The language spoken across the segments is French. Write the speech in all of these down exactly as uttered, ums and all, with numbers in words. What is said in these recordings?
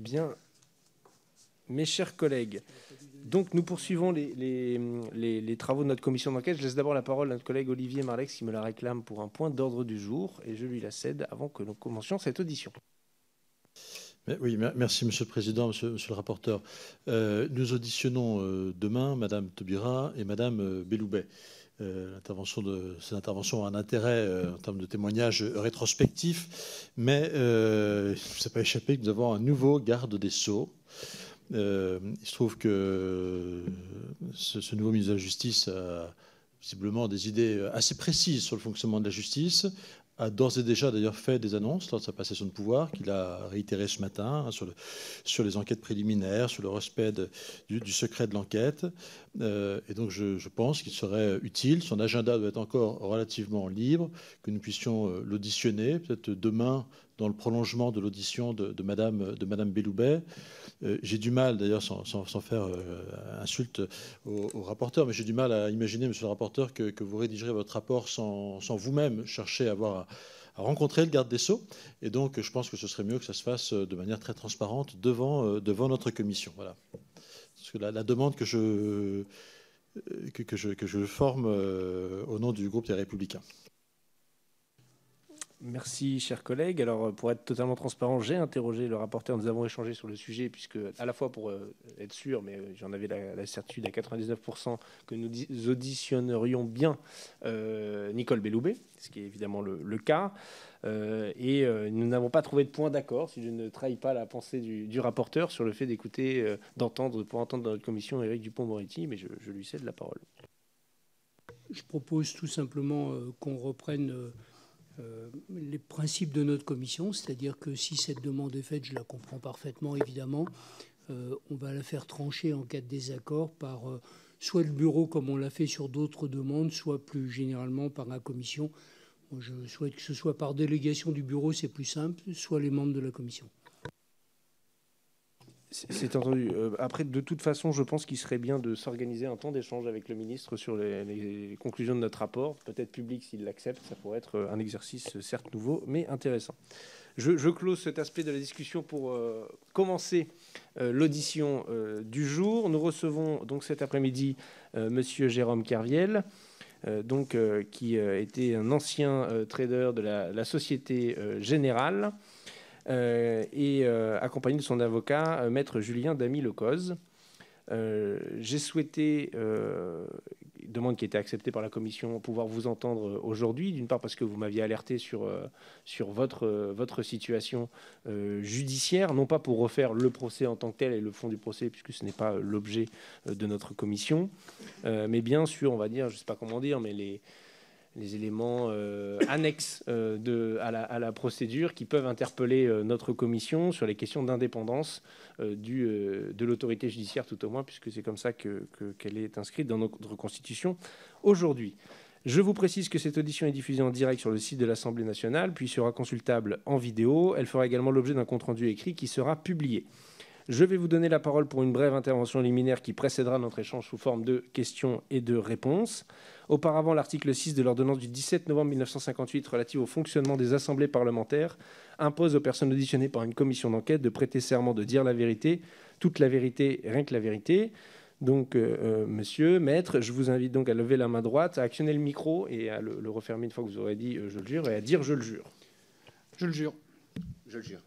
Bien, mes chers collègues, donc nous poursuivons les, les, les, les travaux de notre commission d'enquête. Je laisse d'abord la parole à notre collègue Olivier Marleix qui me la réclame pour un point d'ordre du jour et je lui la cède avant que nous commencions cette audition. Oui, merci Monsieur le Président, Monsieur, monsieur le rapporteur. Euh, nous auditionnons euh, demain Madame Taubira et Madame euh, Belloubet. Euh, l'intervention de, cette intervention a un intérêt euh, en termes de témoignage rétrospectif, mais euh, il ne s'est pas échappé que nous avons un nouveau garde des Sceaux. Euh, il se trouve que ce, ce nouveau ministre de la Justice a visiblement des idées assez précises sur le fonctionnement de la justice, a d'ores et déjà d'ailleurs fait des annonces lors de sa passation de pouvoir, qu'il a réitéré ce matin, hein, sur, le, sur les enquêtes préliminaires, sur le respect de, du, du secret de l'enquête. Euh, et donc je, je pense qu'il serait utile, son agenda doit être encore relativement libre, que nous puissions euh, l'auditionner, peut-être demain, dans le prolongement de l'audition de, de Madame, de Madame Belloubet. Euh, j'ai du mal, d'ailleurs, sans, sans, sans faire euh, insulte au, au rapporteur, mais j'ai du mal à imaginer, monsieur le rapporteur, que, que vous rédigerez votre rapport sans, sans vous-même chercher à, avoir, à, à rencontrer le garde des Sceaux. Et donc, je pense que ce serait mieux que ça se fasse de manière très transparente devant, euh, devant notre commission. Voilà. Parce que la, la demande que je, que, que, je, que je forme euh, au nom du groupe des Républicains. Merci, chers collègues. Alors, pour être totalement transparent, j'ai interrogé le rapporteur. Nous avons échangé sur le sujet, puisque, à la fois pour euh, être sûr, mais j'en avais la, la certitude à quatre-vingt-dix-neuf pour cent que nous auditionnerions bien euh, Nicole Belloubet, ce qui est évidemment le, le cas. Euh, et euh, nous n'avons pas trouvé de point d'accord, si je ne trahis pas la pensée du, du rapporteur, sur le fait d'écouter, euh, d'entendre, pour entendre dans notre commission Éric Dupond-Moretti, mais je, je lui cède la parole. Je propose tout simplement euh, qu'on reprenne euh, Euh, les principes de notre commission, c'est-à-dire que si cette demande est faite, je la comprends parfaitement évidemment, euh, on va la faire trancher en cas de désaccord par euh, soit le bureau comme on l'a fait sur d'autres demandes, soit plus généralement par la commission. Moi, je souhaite que ce soit par délégation du bureau, c'est plus simple, soit les membres de la commission. C'est entendu. Euh, après, de toute façon, je pense qu'il serait bien de s'organiser un temps d'échange avec le ministre sur les, les conclusions de notre rapport, peut-être public s'il l'accepte. Ça pourrait être un exercice certes nouveau, mais intéressant. Je, je close cet aspect de la discussion pour euh, commencer euh, l'audition euh, du jour. Nous recevons donc cet après-midi euh, Monsieur Jérôme Kerviel, euh, donc, euh, qui euh, était un ancien euh, trader de la, la Société euh, Générale. Euh, et euh, accompagné de son avocat, euh, maître Julien Damy-Lecoz. Euh, j'ai souhaité, euh, demande qui a été acceptée par la commission, pouvoir vous entendre aujourd'hui, d'une part parce que vous m'aviez alerté sur, euh, sur votre, euh, votre situation euh, judiciaire, non pas pour refaire le procès en tant que tel et le fond du procès, puisque ce n'est pas l'objet de notre commission, euh, mais bien sûr, on va dire, je ne sais pas comment dire, mais les... les éléments euh, annexes euh, de, à, la, à la procédure qui peuvent interpeller euh, notre commission sur les questions d'indépendance euh, euh, de l'autorité judiciaire, tout au moins, puisque c'est comme ça que, que, qu'elle est inscrite dans notre Constitution aujourd'hui. Je vous précise que cette audition est diffusée en direct sur le site de l'Assemblée nationale, puis sera consultable en vidéo. Elle fera également l'objet d'un compte-rendu écrit qui sera publié. Je vais vous donner la parole pour une brève intervention liminaire qui précédera notre échange sous forme de questions et de réponses. Auparavant, l'article six de l'ordonnance du dix-sept novembre mille neuf cent cinquante-huit relative au fonctionnement des assemblées parlementaires impose aux personnes auditionnées par une commission d'enquête de prêter serment de dire la vérité, toute la vérité, rien que la vérité. Donc, euh, euh, monsieur, maître, je vous invite donc à lever la main droite, à actionner le micro et à le, le refermer une fois que vous aurez dit euh, « je le jure » et à dire « je le jure ». Je le jure. Je le jure.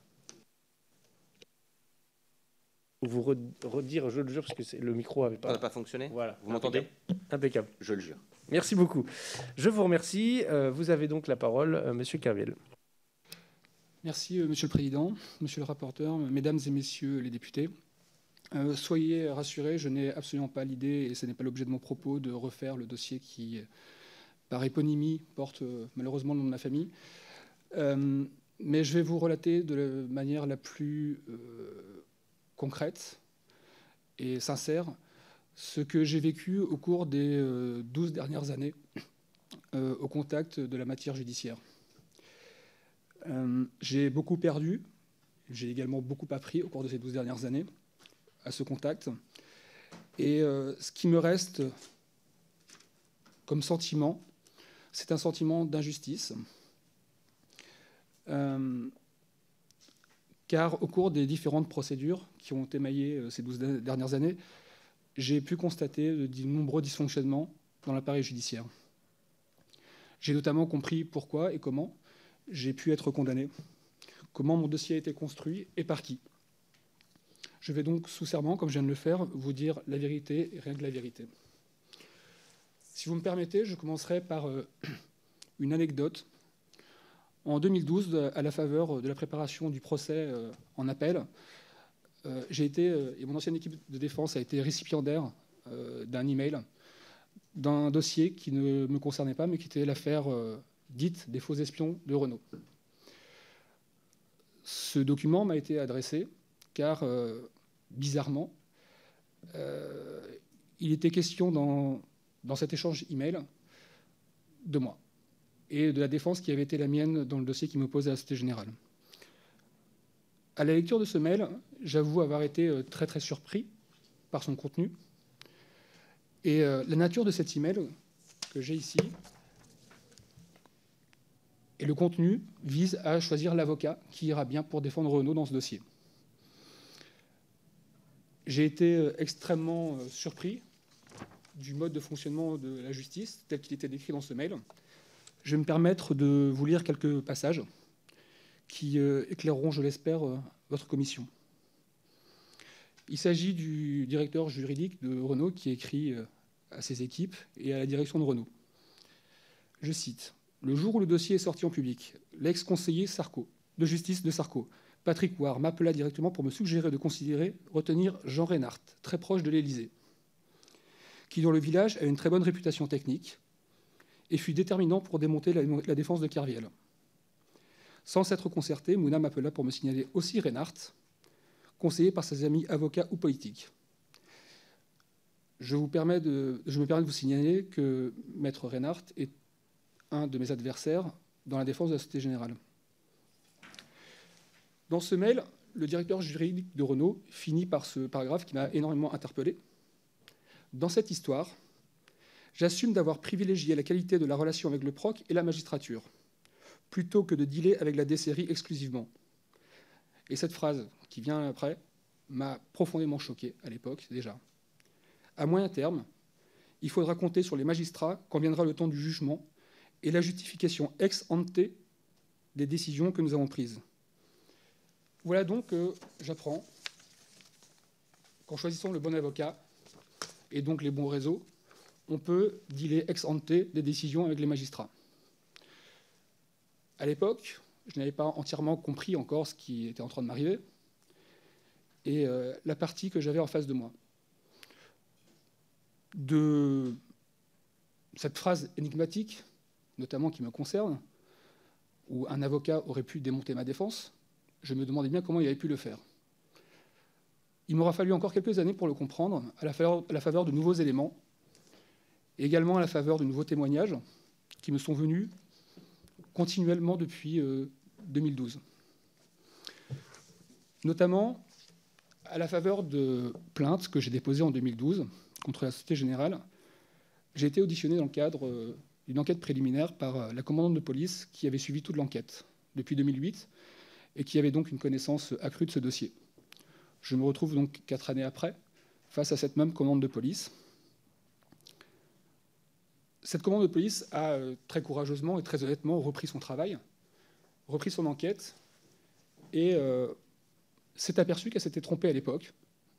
Vous redire je le jure parce que le micro n'avait pas... pas fonctionné. Voilà. Vous m'entendez? Impeccable. Je le jure. Merci beaucoup. Je vous remercie. Euh, vous avez donc la parole, euh, monsieur Kerviel. Merci, euh, monsieur le président, monsieur le rapporteur, mesdames et messieurs les députés. Euh, soyez rassurés, je n'ai absolument pas l'idée, et ce n'est pas l'objet de mon propos, de refaire le dossier qui, par éponymie, porte euh, malheureusement le nom de ma famille. Euh, mais je vais vous relater de la manière la plus euh, concrète et sincère ce que j'ai vécu au cours des euh, douze dernières années euh, au contact de la matière judiciaire. Euh, j'ai beaucoup perdu, j'ai également beaucoup appris au cours de ces douze dernières années à ce contact. Et euh, ce qui me reste comme sentiment, c'est un sentiment d'injustice euh, car au cours des différentes procédures qui ont émaillé ces douze dernières années, j'ai pu constater de nombreux dysfonctionnements dans l'appareil judiciaire. J'ai notamment compris pourquoi et comment j'ai pu être condamné, comment mon dossier a été construit et par qui. Je vais donc, sous serment, comme je viens de le faire, vous dire la vérité et rien que la vérité. Si vous me permettez, je commencerai par euh, une anecdote. En deux mille douze, à la faveur de la préparation du procès euh, en appel, euh, j'ai été, euh, et mon ancienne équipe de défense a été récipiendaire euh, d'un email d'un dossier qui ne me concernait pas, mais qui était l'affaire euh, dite des faux espions de Renault. Ce document m'a été adressé car, euh, bizarrement, euh, il était question dans, dans cet échange email de moi et de la défense qui avait été la mienne dans le dossier qui m'opposait à la Société Générale. À la lecture de ce mail, j'avoue avoir été très très surpris par son contenu. Et euh, la nature de cet email que j'ai ici et le contenu vise à choisir l'avocat qui ira bien pour défendre Renault dans ce dossier. J'ai été extrêmement surpris du mode de fonctionnement de la justice tel qu'il était décrit dans ce mail. Je vais me permettre de vous lire quelques passages qui euh, éclaireront, je l'espère, euh, votre commission. Il s'agit du directeur juridique de Renault qui écrit euh, à ses équipes et à la direction de Renault. Je cite : « Le jour où le dossier est sorti en public, l'ex-conseiller Sarko, de justice de Sarko, Patrick Ouar, m'appela directement pour me suggérer de considérer retenir Jean Reinhardt, très proche de l'Élysée, qui dans le village a une très bonne réputation technique et fut déterminant pour démonter la, la défense de Kerviel. Sans s'être concerté, Mouna m'appela pour me signaler aussi Reinhardt, conseillé par ses amis avocats ou politiques. Je, vous permets de, je me permets de vous signaler que Maître Reinhardt est un de mes adversaires dans la défense de la Société Générale. » Dans ce mail, le directeur juridique de Renault finit par ce paragraphe qui m'a énormément interpellé. « Dans cette histoire, j'assume d'avoir privilégié la qualité de la relation avec le proc et la magistrature, plutôt que de dealer avec la décérie exclusivement. » Et cette phrase qui vient après m'a profondément choqué à l'époque déjà. À moyen terme, il faudra compter sur les magistrats quand viendra le temps du jugement et la justification ex ante des décisions que nous avons prises. Voilà donc que j'apprends qu'en choisissant le bon avocat et donc les bons réseaux, on peut dealer ex ante des décisions avec les magistrats. À l'époque, je n'avais pas entièrement compris encore ce qui était en train de m'arriver et euh, la partie que j'avais en face de moi. De cette phrase énigmatique, notamment qui me concerne, où un avocat aurait pu démonter ma défense, je me demandais bien comment il avait pu le faire. Il m'aura fallu encore quelques années pour le comprendre, à la faveur, à la faveur de nouveaux éléments, et également à la faveur de nouveaux témoignages qui me sont venus continuellement depuis euh, deux mille douze. Notamment à la faveur de plaintes que j'ai déposées en deux mille douze contre la Société Générale, j'ai été auditionné dans le cadre euh, d'une enquête préliminaire par euh, la commandante de police qui avait suivi toute l'enquête depuis deux mille huit et qui avait donc une connaissance accrue de ce dossier. Je me retrouve donc quatre années après face à cette même commande de police. Cette commande de police a euh, très courageusement et très honnêtement repris son travail, repris son enquête et euh, s'est aperçue qu'elle s'était trompée à l'époque.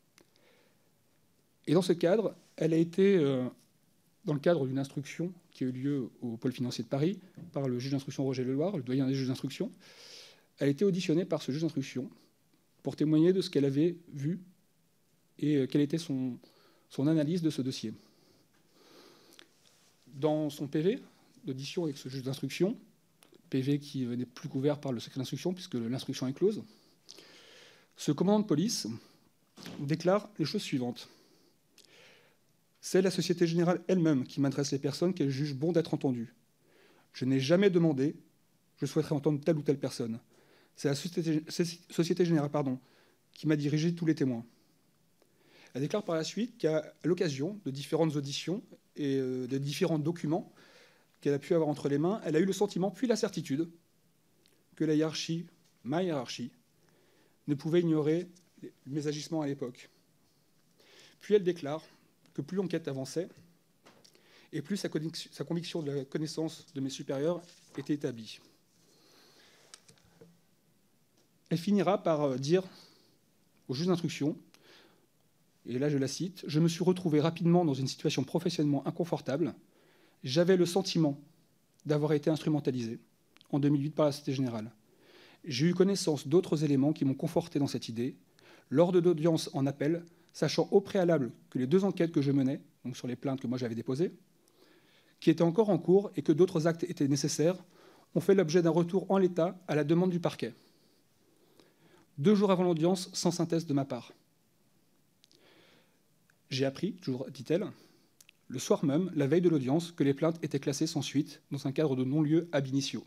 Et dans ce cadre, elle a été, euh, dans le cadre d'une instruction qui a eu lieu au pôle financier de Paris par le juge d'instruction Roger Leloir, le doyen des juges d'instruction, elle a été auditionnée par ce juge d'instruction pour témoigner de ce qu'elle avait vu et euh, quelle était son, son analyse de ce dossier. Dans son P V d'audition avec ce juge d'instruction, P V qui n'est plus couvert par le secret d'instruction puisque l'instruction est close, ce commandant de police déclare les choses suivantes. « C'est la Société Générale elle-même qui m'adresse les personnes qu'elle juge bon d'être entendues. Je n'ai jamais demandé « je souhaiterais entendre telle ou telle personne ». C'est la Société, Société Générale pardon, qui m'a dirigé tous les témoins. Elle déclare par la suite qu'à l'occasion de différentes auditions et de différents documents qu'elle a pu avoir entre les mains, elle a eu le sentiment, puis la certitude, que la hiérarchie, ma hiérarchie, ne pouvait ignorer mes agissements à l'époque. Puis elle déclare que plus l'enquête avançait, et plus sa conviction de la connaissance de mes supérieurs était établie. Elle finira par dire au juge d'instruction, et là je la cite, « Je me suis retrouvé rapidement dans une situation professionnellement inconfortable. J'avais le sentiment d'avoir été instrumentalisé en deux mille huit par la Société Générale. J'ai eu connaissance d'autres éléments qui m'ont conforté dans cette idée. Lors de l'audience en appel, sachant au préalable que les deux enquêtes que je menais, donc sur les plaintes que moi j'avais déposées, qui étaient encore en cours et que d'autres actes étaient nécessaires, ont fait l'objet d'un retour en l'état à la demande du parquet. Deux jours avant l'audience, sans synthèse de ma part. J'ai appris, toujours dit-elle, le soir même, la veille de l'audience, que les plaintes étaient classées sans suite dans un cadre de non-lieu ab initio.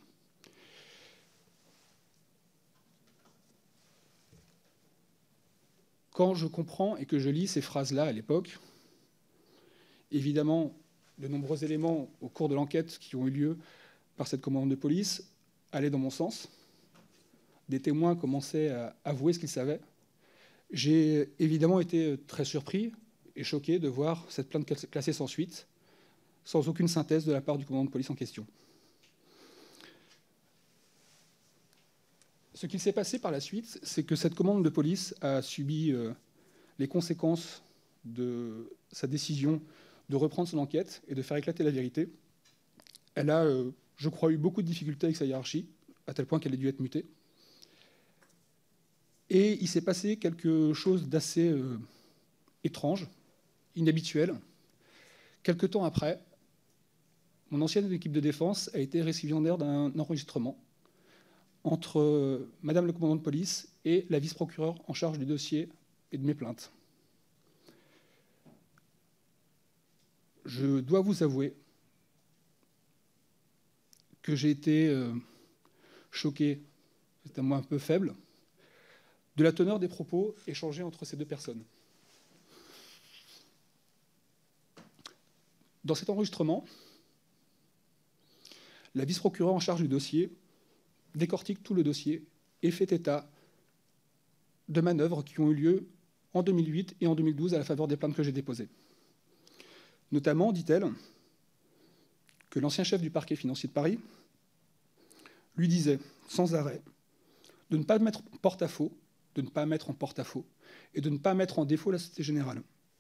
Quand je comprends et que je lis ces phrases-là à l'époque, évidemment, de nombreux éléments au cours de l'enquête qui ont eu lieu par cette commandante de police allaient dans mon sens. Des témoins commençaient à avouer ce qu'ils savaient. J'ai évidemment été très surpris et choqué de voir cette plainte classée sans suite, sans aucune synthèse de la part du commandant de police en question. Ce qu'il s'est passé par la suite, c'est que cette commande de police a subi euh, les conséquences de sa décision de reprendre son enquête et de faire éclater la vérité. Elle a, euh, je crois, eu beaucoup de difficultés avec sa hiérarchie, à tel point qu'elle a dû être mutée. Et il s'est passé quelque chose d'assez euh, étrange, inhabituel. Quelque temps après, mon ancienne équipe de défense a été récipiendaire d'un enregistrement entre Madame le commandant de police et la vice-procureure en charge du dossier et de mes plaintes. Je dois vous avouer que j'ai été euh, choqué, c'est un mot un peu faible, de la teneur des propos échangés entre ces deux personnes. Dans cet enregistrement, la vice-procureure en charge du dossier décortique tout le dossier et fait état de manœuvres qui ont eu lieu en deux mille huit et en deux mille douze à la faveur des plaintes que j'ai déposées. Notamment, dit-elle, que l'ancien chef du parquet financier de Paris lui disait sans arrêt de ne pas mettre en porte-à-faux, de ne pas mettre en porte-à-faux et de ne pas mettre en défaut la Société Générale.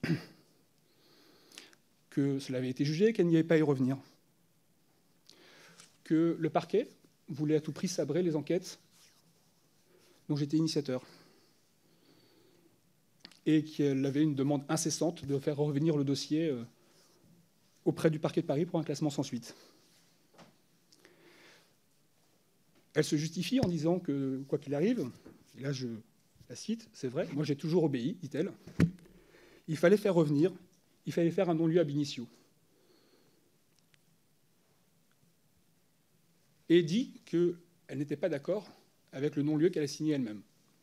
Que cela avait été jugé et qu'elle n'y avait pas à y revenir. Que le parquet voulait à tout prix sabrer les enquêtes dont j'étais initiateur et qu'elle avait une demande incessante de faire revenir le dossier auprès du parquet de Paris pour un classement sans suite. Elle se justifie en disant que, quoi qu'il arrive, et là je la cite, c'est vrai, moi j'ai toujours obéi, dit-elle, il fallait faire revenir, il fallait faire un non-lieu ab initio. Et dit qu'elle n'était pas d'accord avec le non-lieu qu'elle a signé elle-même.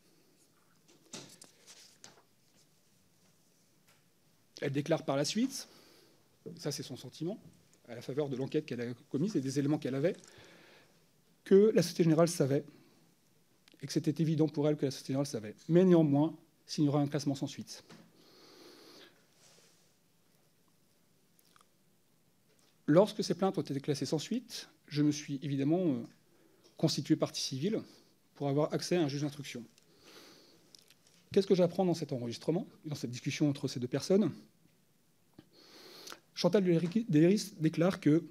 Elle déclare par la suite, ça c'est son sentiment, à la faveur de l'enquête qu'elle a commise et des éléments qu'elle avait, que la Société Générale savait, et que c'était évident pour elle que la Société Générale savait. Mais néanmoins, signera un classement sans suite. Lorsque ces plaintes ont été classées sans suite, je me suis évidemment euh, constitué partie civile pour avoir accès à un juge d'instruction. Qu'est-ce que j'apprends dans cet enregistrement, dans cette discussion entre ces deux personnes? Chantal Deleris déclare que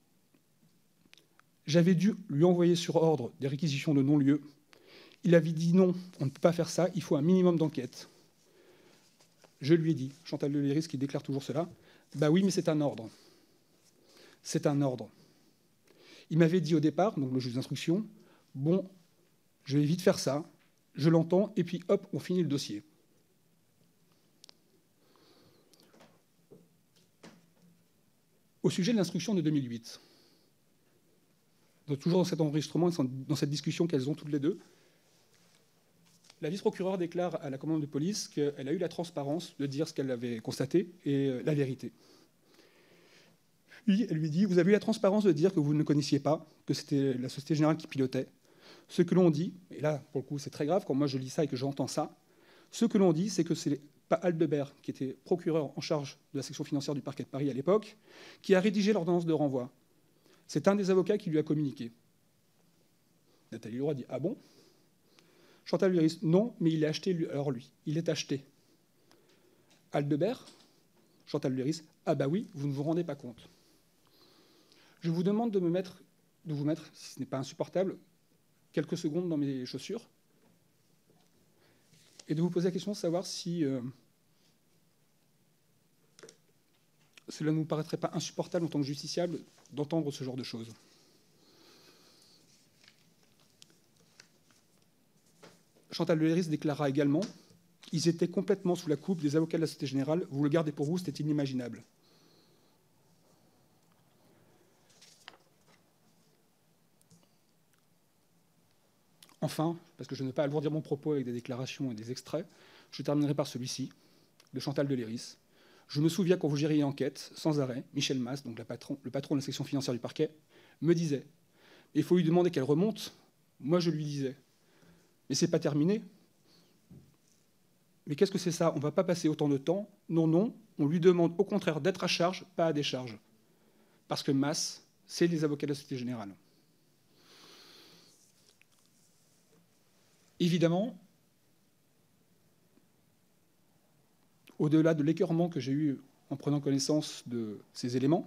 j'avais dû lui envoyer sur ordre des réquisitions de non-lieu. Il avait dit non, on ne peut pas faire ça, il faut un minimum d'enquête. Je lui ai dit, Chantal Deleris qui déclare toujours cela, bah oui, mais c'est un ordre. C'est un ordre. Il m'avait dit au départ, donc le juge d'instruction, bon, je vais vite faire ça, je l'entends, et puis hop, on finit le dossier. Au sujet de l'instruction de deux mille huit, donc toujours dans cet enregistrement, dans cette discussion qu'elles ont toutes les deux, la vice-procureure déclare à la commandante de police qu'elle a eu la transparence de dire ce qu'elle avait constaté et la vérité. Puis elle lui dit, vous avez eu la transparence de dire que vous ne connaissiez pas, que c'était la Société Générale qui pilotait. Ce que l'on dit, et là, pour le coup, c'est très grave, quand moi je lis ça et que j'entends ça, ce que l'on dit, c'est que c'est pas Aldebert, qui était procureur en charge de la section financière du parquet de Paris à l'époque, qui a rédigé l'ordonnance de renvoi. C'est un des avocats qui lui a communiqué. Nathalie Leroy dit « Ah bon ?» Chantal Léris, non, mais il est acheté, lui. Alors lui, il est acheté. Aldebert, Chantal Léris, ah bah oui, vous ne vous rendez pas compte. Je vous demande de me mettre, de vous mettre, si ce n'est pas insupportable, quelques secondes dans mes chaussures et de vous poser la question de savoir si euh, cela ne vous paraîtrait pas insupportable en tant que justiciable d'entendre ce genre de choses. Chantal Léris déclara également « Ils étaient complètement sous la coupe des avocats de la Société Générale. Vous le gardez pour vous, c'était inimaginable. » Enfin, parce que je ne veux pas alourdir mon propos avec des déclarations et des extraits, je terminerai par celui-ci, de Chantal Léris. Je me souviens quand vous gériez l'enquête, sans arrêt, Michel Mas, donc la patron, le patron de la section financière du parquet, me disait « Il faut lui demander qu'elle remonte. » Moi, je lui disais « Mais c'est pas terminé. » Mais qu'est-ce que c'est ça? On ne va pas passer autant de temps. Non, non, on lui demande au contraire d'être à charge, pas à décharge. Parce que Mas, c'est les avocats de la Société Générale. Évidemment, au-delà de l'écœurement que j'ai eu en prenant connaissance de ces éléments,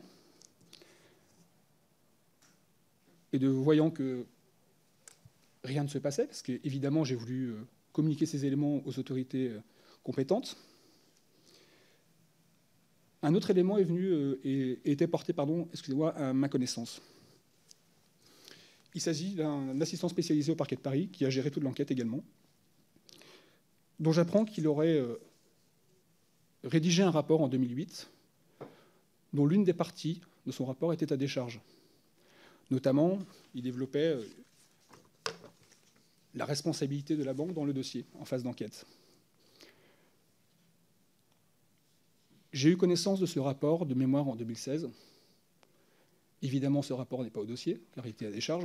et de voyant que rien ne se passait, parce qu'évidemment, j'ai voulu communiquer ces éléments aux autorités compétentes, un autre élément est venu et était porté, pardon, excusez-moi, à ma connaissance. Il s'agit d'un assistant spécialisé au parquet de Paris qui a géré toute l'enquête également, dont j'apprends qu'il aurait rédigé un rapport en deux mille huit, dont l'une des parties de son rapport était à décharge. Notamment, il développait la responsabilité de la banque dans le dossier, en phase d'enquête. J'ai eu connaissance de ce rapport de mémoire en deux mille seize. Évidemment, ce rapport n'est pas au dossier, car il était à décharge.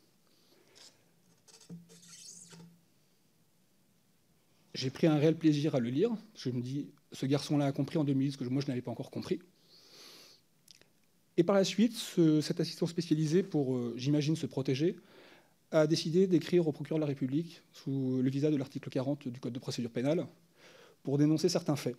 J'ai pris un réel plaisir à le lire. Je me dis, ce garçon-là a compris en deux mille huit ce que moi, je n'avais pas encore compris. Et par la suite, ce, cet assistant spécialisé, pour, euh, j'imagine, se protéger, a décidé d'écrire au procureur de la République, sous le visa de l'article quarante du Code de procédure pénale, pour dénoncer certains faits.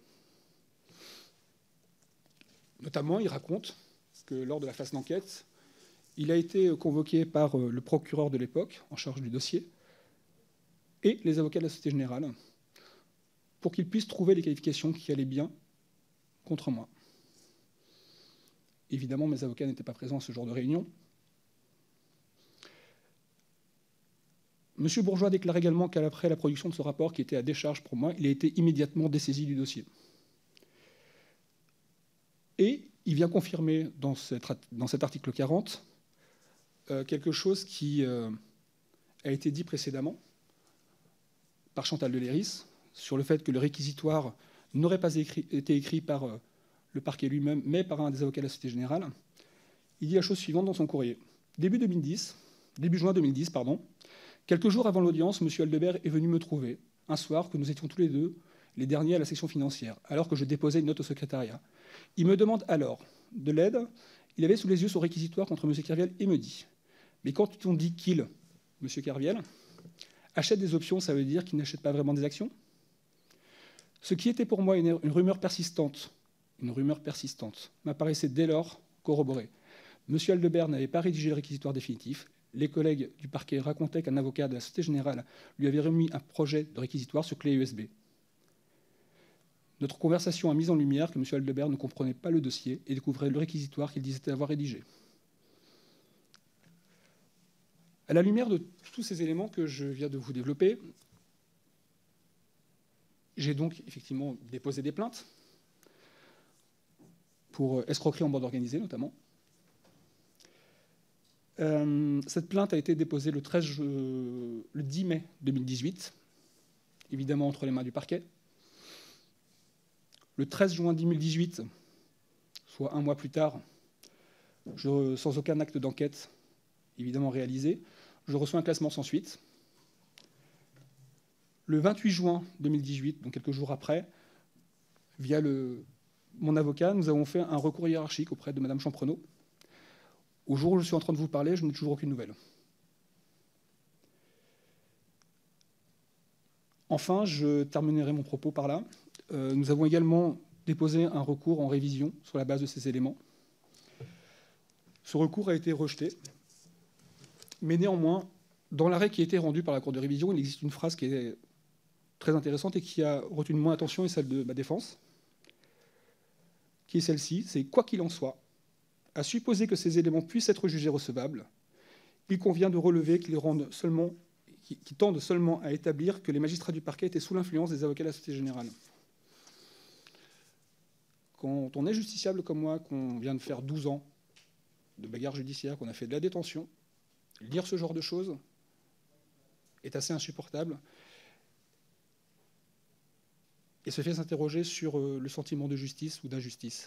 Notamment, il raconte que lors de la phase d'enquête, il a été convoqué par le procureur de l'époque, en charge du dossier, et les avocats de la Société Générale, pour qu'ils puissent trouver les qualifications qui allaient bien contre moi. Évidemment, mes avocats n'étaient pas présents à ce genre de réunion. Monsieur Bourgeois déclare également qu'après la production de ce rapport, qui était à décharge pour moi, il a été immédiatement dessaisi du dossier. Et il vient confirmer dans, cette, dans cet article quarante euh, quelque chose qui euh, a été dit précédemment par Chantal Léris sur le fait que le réquisitoire n'aurait pas écrit, été écrit par euh, le parquet lui-même, mais par un des avocats de la Société Générale. Il dit la chose suivante dans son courrier. Début deux mille dix, début juin deux mille dix, pardon, quelques jours avant l'audience, M. Aldebert est venu me trouver, un soir que nous étions tous les deux les derniers à la section financière, alors que je déposais une note au secrétariat. Il me demande alors de l'aide. Il avait sous les yeux son réquisitoire contre M. Kerviel et me dit « Mais quand on dit qu'il, M. Kerviel, achète des options, ça veut dire qu'il n'achète pas vraiment des actions ?» Ce qui était pour moi une, une rumeur persistante, une rumeur persistante, m'apparaissait dès lors corroboré. M. Aldebert n'avait pas rédigé le réquisitoire définitif. Les collègues du parquet racontaient qu'un avocat de la Société Générale lui avait remis un projet de réquisitoire sur clé U S B. Notre conversation a mis en lumière que M. Aldebert ne comprenait pas le dossier et découvrait le réquisitoire qu'il disait avoir rédigé. À la lumière de tous ces éléments que je viens de vous développer, j'ai donc effectivement déposé des plaintes pour escroquerie en bande organisée notamment. Euh, cette plainte a été déposée le, treize, euh, le dix mai deux mille dix-huit, évidemment entre les mains du parquet. Le treize juin deux mille dix-huit, soit un mois plus tard, je, sans aucun acte d'enquête évidemment réalisé, je reçois un classement sans suite. Le vingt-huit juin deux mille dix-huit, donc quelques jours après, via le, mon avocat, nous avons fait un recours hiérarchique auprès de Mme Champrenault. Au jour où je suis en train de vous parler, je n'ai toujours aucune nouvelle. Enfin, je terminerai mon propos par là. Euh, nous avons également déposé un recours en révision sur la base de ces éléments. Ce recours a été rejeté. Mais néanmoins, dans l'arrêt qui a été rendu par la Cour de révision, il existe une phrase qui est très intéressante et qui a retenu mon attention et celle de ma défense, qui est celle-ci, c'est « Quoi qu'il en soit, à supposer que ces éléments puissent être jugés recevables, il convient de relever qu'ils rendent seulement, qui, qui tendent seulement à établir que les magistrats du parquet étaient sous l'influence des avocats de la Société Générale. » Quand on est justiciable comme moi, qu'on vient de faire douze ans de bagarre judiciaire, qu'on a fait de la détention, lire ce genre de choses est assez insupportable et se fait s'interroger sur le sentiment de justice ou d'injustice.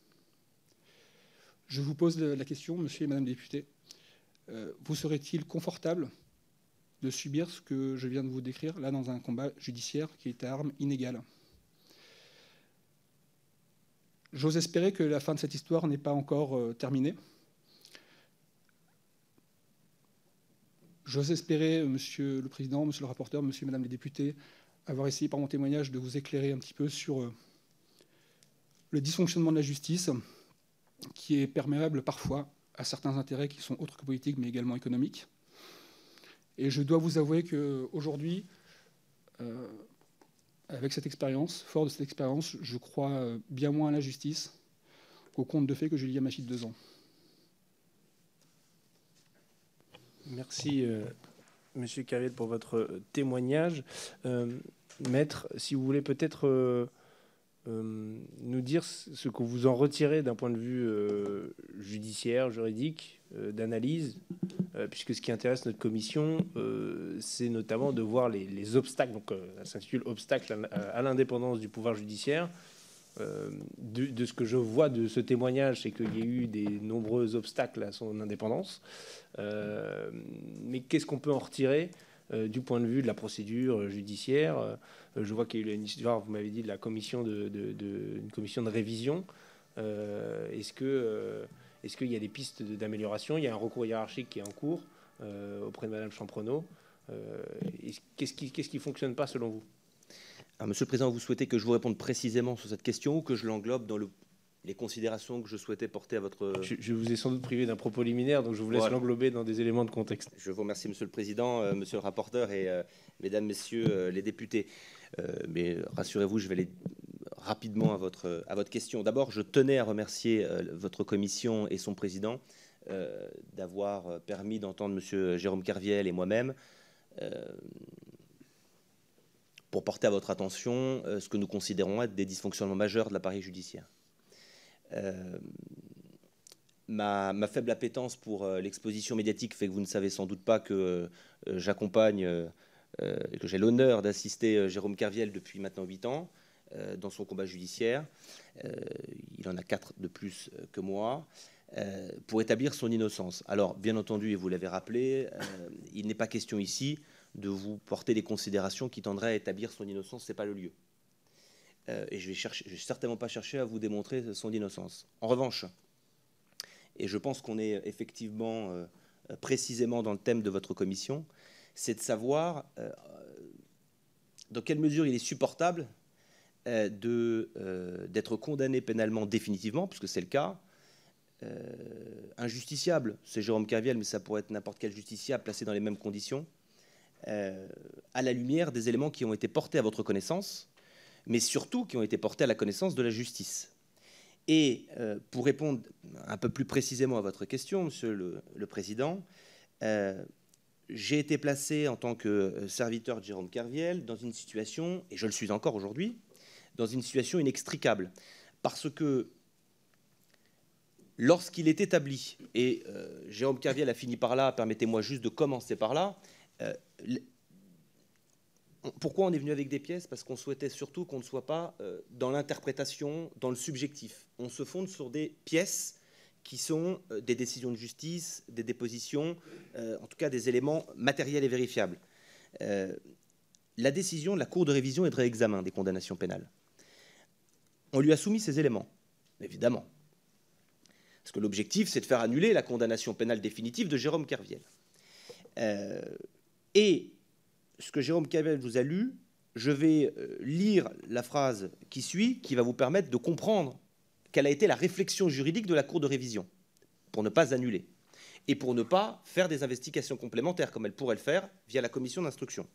Je vous pose la question, monsieur et madame les députés, euh, vous serait-il confortable de subir ce que je viens de vous décrire là dans un combat judiciaire qui est à armes inégales? J'ose espérer que la fin de cette histoire n'est pas encore euh, terminée. J'ose espérer, monsieur le président, monsieur le rapporteur, monsieur et madame les députés, avoir essayé par mon témoignage de vous éclairer un petit peu sur euh, le dysfonctionnement de la justice, qui est perméable parfois à certains intérêts qui sont autres que politiques, mais également économiques. Et je dois vous avouer qu'aujourd'hui, euh, avec cette expérience, fort de cette expérience, je crois bien moins à la justice qu'au conte de fées que j'ai lu à ma fille de deux ans. Merci, euh, monsieur Kerviel, pour votre témoignage. Euh, maître, si vous voulez peut-être euh, euh, nous dire ce que vous en retirez d'un point de vue euh, judiciaire, juridique, euh, d'analyse, euh, puisque ce qui intéresse notre commission, euh, c'est notamment de voir les, les obstacles, donc euh, ça s'intitule « Obstacles à, à l'indépendance du pouvoir judiciaire ». Euh, de, de ce que je vois de ce témoignage, c'est qu'il y a eu des nombreux obstacles à son indépendance. Euh, mais qu'est-ce qu'on peut en retirer euh, du point de vue de la procédure judiciaire? euh, Je vois qu'il y a eu une histoire, vous m'avez dit, de la commission de, de, de, une commission de révision. Euh, est-ce que, euh, est-ce qu'il y a des pistes d'amélioration? Il y a un recours hiérarchique qui est en cours euh, auprès de Madame Champrenault. Euh, qu'est-ce qui, qu'est-ce qui fonctionne pas selon vous? Alors, Monsieur le Président, vous souhaitez que je vous réponde précisément sur cette question ou que je l'englobe dans le, les considérations que je souhaitais porter à votre... Je, je vous ai sans doute privé d'un propos liminaire, donc je vous laisse voilà. l'englober dans des éléments de contexte. Je vous remercie, Monsieur le Président, euh, Monsieur le rapporteur et euh, Mesdames, Messieurs euh, les députés. Euh, mais rassurez-vous, je vais aller rapidement à votre, à votre question. D'abord, je tenais à remercier euh, votre commission et son président euh, d'avoir permis d'entendre Monsieur Jérôme Kerviel et moi-même euh, pour porter à votre attention euh, ce que nous considérons être des dysfonctionnements majeurs de l'appareil judiciaire. Euh, ma, ma faible appétence pour euh, l'exposition médiatique fait que vous ne savez sans doute pas que euh, j'accompagne euh, et que j'ai l'honneur d'assister euh, Jérôme Kerviel depuis maintenant huit ans euh, dans son combat judiciaire. Euh, il en a quatre de plus que moi. Euh, pour établir son innocence. Alors, bien entendu, et vous l'avez rappelé, euh, il n'est pas question ici de vous porter des considérations qui tendraient à établir son innocence, ce n'est pas le lieu. Euh, et je vais, chercher, je vais certainement pas chercher à vous démontrer son innocence. En revanche, et je pense qu'on est effectivement euh, précisément dans le thème de votre commission, c'est de savoir euh, dans quelle mesure il est supportable euh, de, euh, d'être condamné pénalement définitivement, puisque c'est le cas. Euh, injusticiable, c'est Jérôme Kerviel, mais ça pourrait être n'importe quel justiciable placé dans les mêmes conditions, euh, à la lumière des éléments qui ont été portés à votre connaissance, mais surtout qui ont été portés à la connaissance de la justice. Et euh, pour répondre un peu plus précisément à votre question, Monsieur le, le Président, euh, j'ai été placé en tant que serviteur de Jérôme Kerviel dans une situation, et je le suis encore aujourd'hui, dans une situation inextricable, parce que lorsqu'il est établi, et euh, Jérôme Kerviel a fini par là, permettez-moi juste de commencer par là, euh, pourquoi on est venu avec des pièces? Parce qu'on souhaitait surtout qu'on ne soit pas euh, dans l'interprétation, dans le subjectif. On se fonde sur des pièces qui sont euh, des décisions de justice, des dépositions, euh, en tout cas des éléments matériels et vérifiables. Euh, la décision de la Cour de révision et de réexamen des condamnations pénales. On lui a soumis ces éléments, évidemment. Parce que l'objectif, c'est de faire annuler la condamnation pénale définitive de Jérôme Kerviel. Euh, et ce que Jérôme Kerviel vous a lu, je vais lire la phrase qui suit, qui va vous permettre de comprendre quelle a été la réflexion juridique de la Cour de révision, pour ne pas annuler, et pour ne pas faire des investigations complémentaires, comme elle pourrait le faire via la commission d'instruction.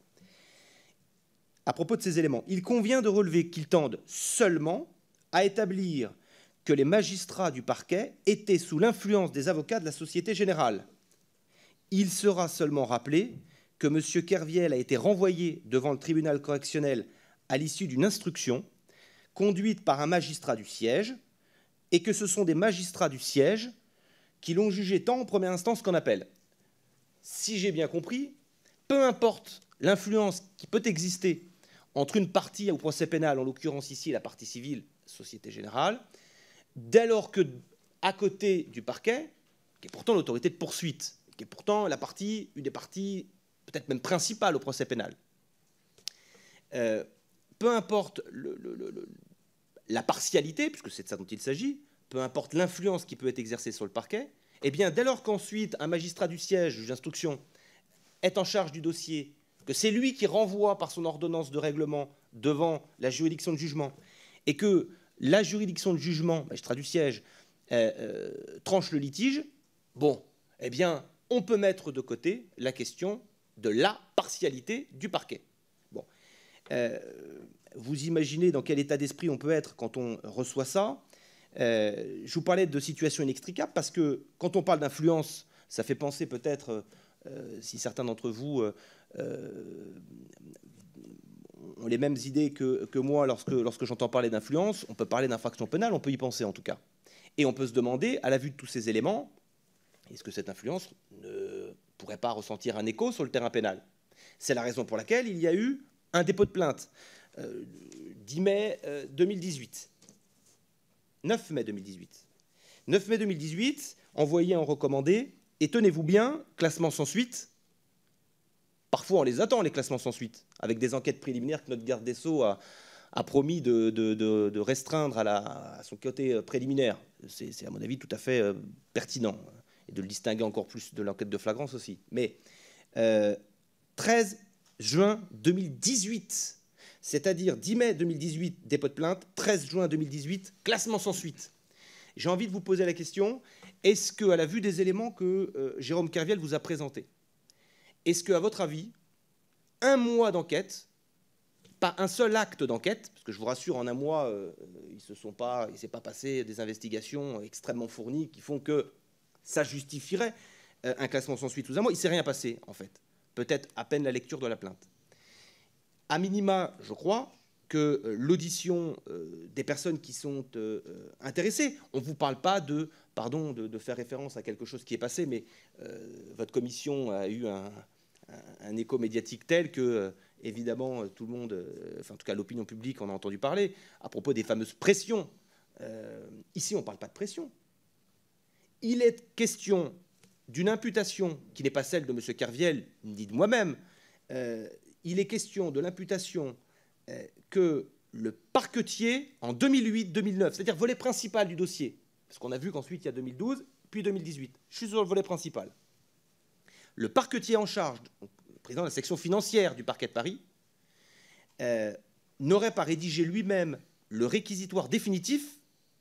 À propos de ces éléments, il convient de relever qu'ils tendent seulement à établir que les magistrats du parquet étaient sous l'influence des avocats de la Société Générale. Il sera seulement rappelé que M. Kerviel a été renvoyé devant le tribunal correctionnel à l'issue d'une instruction conduite par un magistrat du siège et que ce sont des magistrats du siège qui l'ont jugé tant en première instance qu'en appel. Si j'ai bien compris, peu importe l'influence qui peut exister entre une partie au procès pénal, en l'occurrence ici la partie civile, Société Générale, dès lors que, à côté du parquet, qui est pourtant l'autorité de poursuite, qui est pourtant la partie, une des parties peut-être même principales au procès pénal, euh, peu importe le, le, le, la partialité, puisque c'est de ça dont il s'agit, peu importe l'influence qui peut être exercée sur le parquet, eh bien, dès lors qu'ensuite un magistrat du siège, juge d'instruction, est en charge du dossier, que c'est lui qui renvoie par son ordonnance de règlement devant la juridiction de jugement, et que la juridiction de jugement, magistrat du siège, euh, euh, tranche le litige, bon, eh bien, on peut mettre de côté la question de la partialité du parquet. Bon, euh, vous imaginez dans quel état d'esprit on peut être quand on reçoit ça. Euh, je vous parlais de situation inextricable parce que quand on parle d'influence, ça fait penser peut-être, euh, si certains d'entre vous euh, euh, ont les mêmes idées que, que moi lorsque, lorsque j'entends parler d'influence, on peut parler d'infraction pénale, on peut y penser en tout cas. Et on peut se demander, à la vue de tous ces éléments, est-ce que cette influence ne pourrait pas ressentir un écho sur le terrain pénal? C'est la raison pour laquelle il y a eu un dépôt de plainte, euh, dix mai deux mille dix-huit. neuf mai deux mille dix-huit. neuf mai deux mille dix-huit, envoyé en recommandé, et tenez-vous bien, classement sans suite. Parfois, on les attend, les classements sans suite, avec des enquêtes préliminaires que notre garde des Sceaux a, a promis de, de, de, de restreindre à, la, à son côté préliminaire. C'est, à mon avis, tout à fait euh, pertinent, et de le distinguer encore plus de l'enquête de flagrance aussi. Mais euh, treize juin deux mille dix-huit, c'est-à-dire dix mai deux mille dix-huit, dépôt de plainte, treize juin deux mille dix-huit, classement sans suite. J'ai envie de vous poser la question, est-ce qu'à la vue des éléments que euh, Jérôme Kerviel vous a présentés, est-ce qu'à votre avis, un mois d'enquête, pas un seul acte d'enquête, parce que je vous rassure, en un mois, euh, il se sont pas, il ne s'est pas passé des investigations extrêmement fournies qui font que ça justifierait euh, un classement sans suite sous un mois. Il ne s'est rien passé, en fait. Peut-être à peine la lecture de la plainte. À minima, je crois que euh, l'audition euh, des personnes qui sont euh, intéressées, on ne vous parle pas de, pardon, de, de faire référence à quelque chose qui est passé, mais euh, votre commission a eu un, un, un écho médiatique tel que, euh, évidemment, tout le monde, euh, enfin en tout cas l'opinion publique en a entendu parler, à propos des fameuses pressions. Euh, ici, on ne parle pas de pression. Il est question d'une imputation qui n'est pas celle de M. Kerviel, ni de moi-même. Euh, il est question de l'imputation euh, que le parquetier, en deux mille huit deux mille neuf, c'est-à-dire volet principal du dossier, parce qu'on a vu qu'ensuite il y a deux mille douze, puis deux mille dix-huit, je suis sur le volet principal. Le parquetier en charge, donc, le président de la section financière du parquet de Paris, euh, n'aurait pas rédigé lui-même le réquisitoire définitif,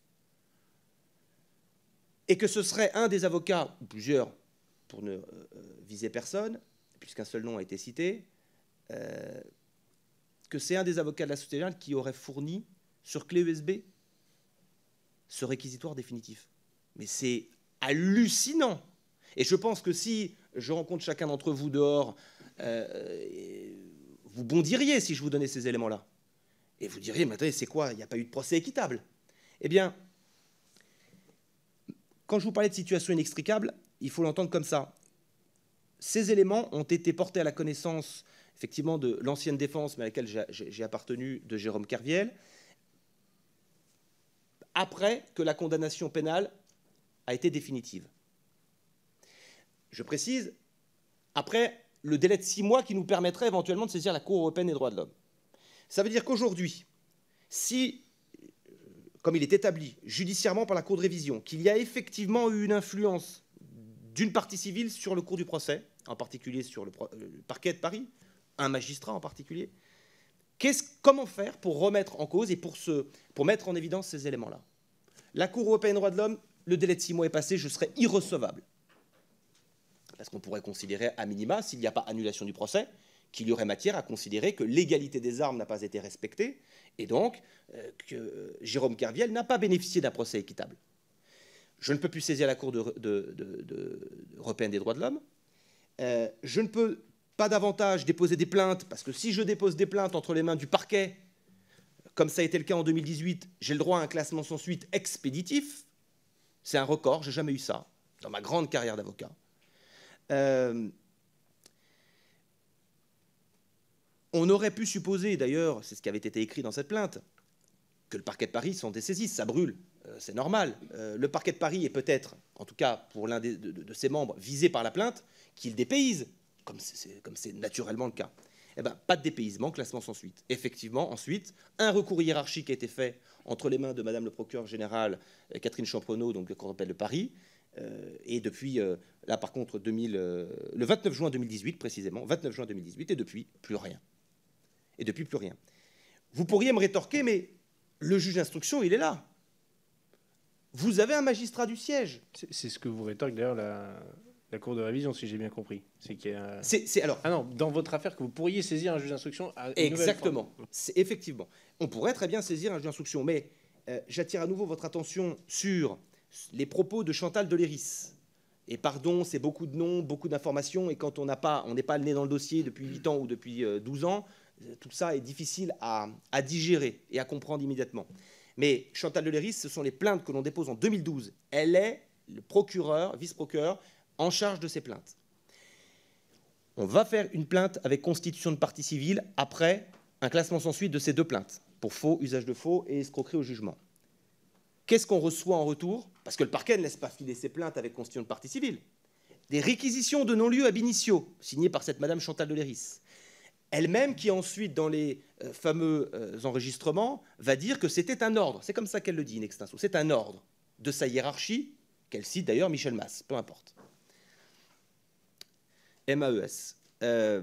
et que ce serait un des avocats, ou plusieurs, pour ne euh, viser personne, puisqu'un seul nom a été cité, euh, que c'est un des avocats de la Société Générale qui aurait fourni sur clé U S B ce réquisitoire définitif. Mais c'est hallucinant. Et je pense que si je rencontre chacun d'entre vous dehors, euh, vous bondiriez si je vous donnais ces éléments-là. Et vous diriez, mais attendez, c'est quoi? Il n'y a pas eu de procès équitable. Eh bien, quand je vous parlais de situation inextricable, il faut l'entendre comme ça. Ces éléments ont été portés à la connaissance, effectivement, de l'ancienne défense, mais à laquelle j'ai appartenu, de Jérôme Kerviel, après que la condamnation pénale a été définitive. Je précise, après le délai de six mois qui nous permettrait éventuellement de saisir la Cour européenne des droits de l'homme. Ça veut dire qu'aujourd'hui, si, comme il est établi judiciairement par la Cour de révision, qu'il y a effectivement eu une influence d'une partie civile sur le cours du procès, en particulier sur le, le parquet de Paris, un magistrat en particulier, comment faire pour remettre en cause et pour, se, pour mettre en évidence ces éléments-là? La Cour européenne des droits de l'homme, le délai de six mois est passé, je serai irrecevable. Parce qu'on pourrait considérer, à minima, s'il n'y a pas annulation du procès, qu'il y aurait matière à considérer que l'égalité des armes n'a pas été respectée, et donc euh, que Jérôme Kerviel n'a pas bénéficié d'un procès équitable. Je ne peux plus saisir la Cour de, de, de, de, européenne des droits de l'homme. Euh, je ne peux pas davantage déposer des plaintes, parce que si je dépose des plaintes entre les mains du parquet, comme ça a été le cas en deux mille dix-huit, j'ai le droit à un classement sans suite expéditif. C'est un record, je n'ai jamais eu ça dans ma grande carrière d'avocat. Euh, on aurait pu supposer, d'ailleurs, c'est ce qui avait été écrit dans cette plainte, que le parquet de Paris s'en dessaisisse, ça brûle, euh, c'est normal. Euh, le parquet de Paris est peut-être, en tout cas pour l'un de, de, de ses membres, visé par la plainte, qu'il dépayse, comme c'est naturellement le cas. Eh ben, pas de dépaysement, classement sans suite. Effectivement, ensuite, un recours hiérarchique a été fait entre les mains de Madame le procureur général Catherine Champrenault, donc de la Cour européenne de Paris, euh, et depuis, euh, là par contre, deux mille, euh, le vingt-neuf juin deux mille dix-huit précisément, vingt-neuf juin deux mille dix-huit, et depuis, plus rien. Et depuis, plus rien. Vous pourriez me rétorquer, mais le juge d'instruction, il est là. Vous avez un magistrat du siège. C'est ce que vous rétorque d'ailleurs la... La Cour de révision, si j'ai bien compris. C'est qu'il y a... C'est alors. Ah non, dans votre affaire, que vous pourriez saisir un juge d'instruction à une exactement. Effectivement. On pourrait très bien saisir un juge d'instruction, mais euh, j'attire à nouveau votre attention sur les propos de Chantal Deléris. Et pardon, c'est beaucoup de noms, beaucoup d'informations, et quand on n'a pas, on n'est pas le nez dans le dossier depuis huit ans ou depuis euh, douze ans, euh, tout ça est difficile à, à digérer et à comprendre immédiatement. Mais Chantal Deléris, ce sont les plaintes que l'on dépose en deux mille douze. Elle est le procureur, vice-procureur, en charge de ces plaintes. On va faire une plainte avec constitution de partie civile après un classement sans suite de ces deux plaintes, pour faux, usage de faux et escroquerie au jugement. Qu'est-ce qu'on reçoit en retour? Parce que le parquet ne laisse pas filer ses plaintes avec constitution de partie civile. Des réquisitions de non-lieu ab initio, signées par cette Madame Chantal Deléris. Elle-même qui ensuite, dans les euh, fameux euh, enregistrements, va dire que c'était un ordre. C'est comme ça qu'elle le dit in extenso. C'est un ordre de sa hiérarchie, qu'elle cite d'ailleurs Michel Masse, peu importe. M A E S. Euh,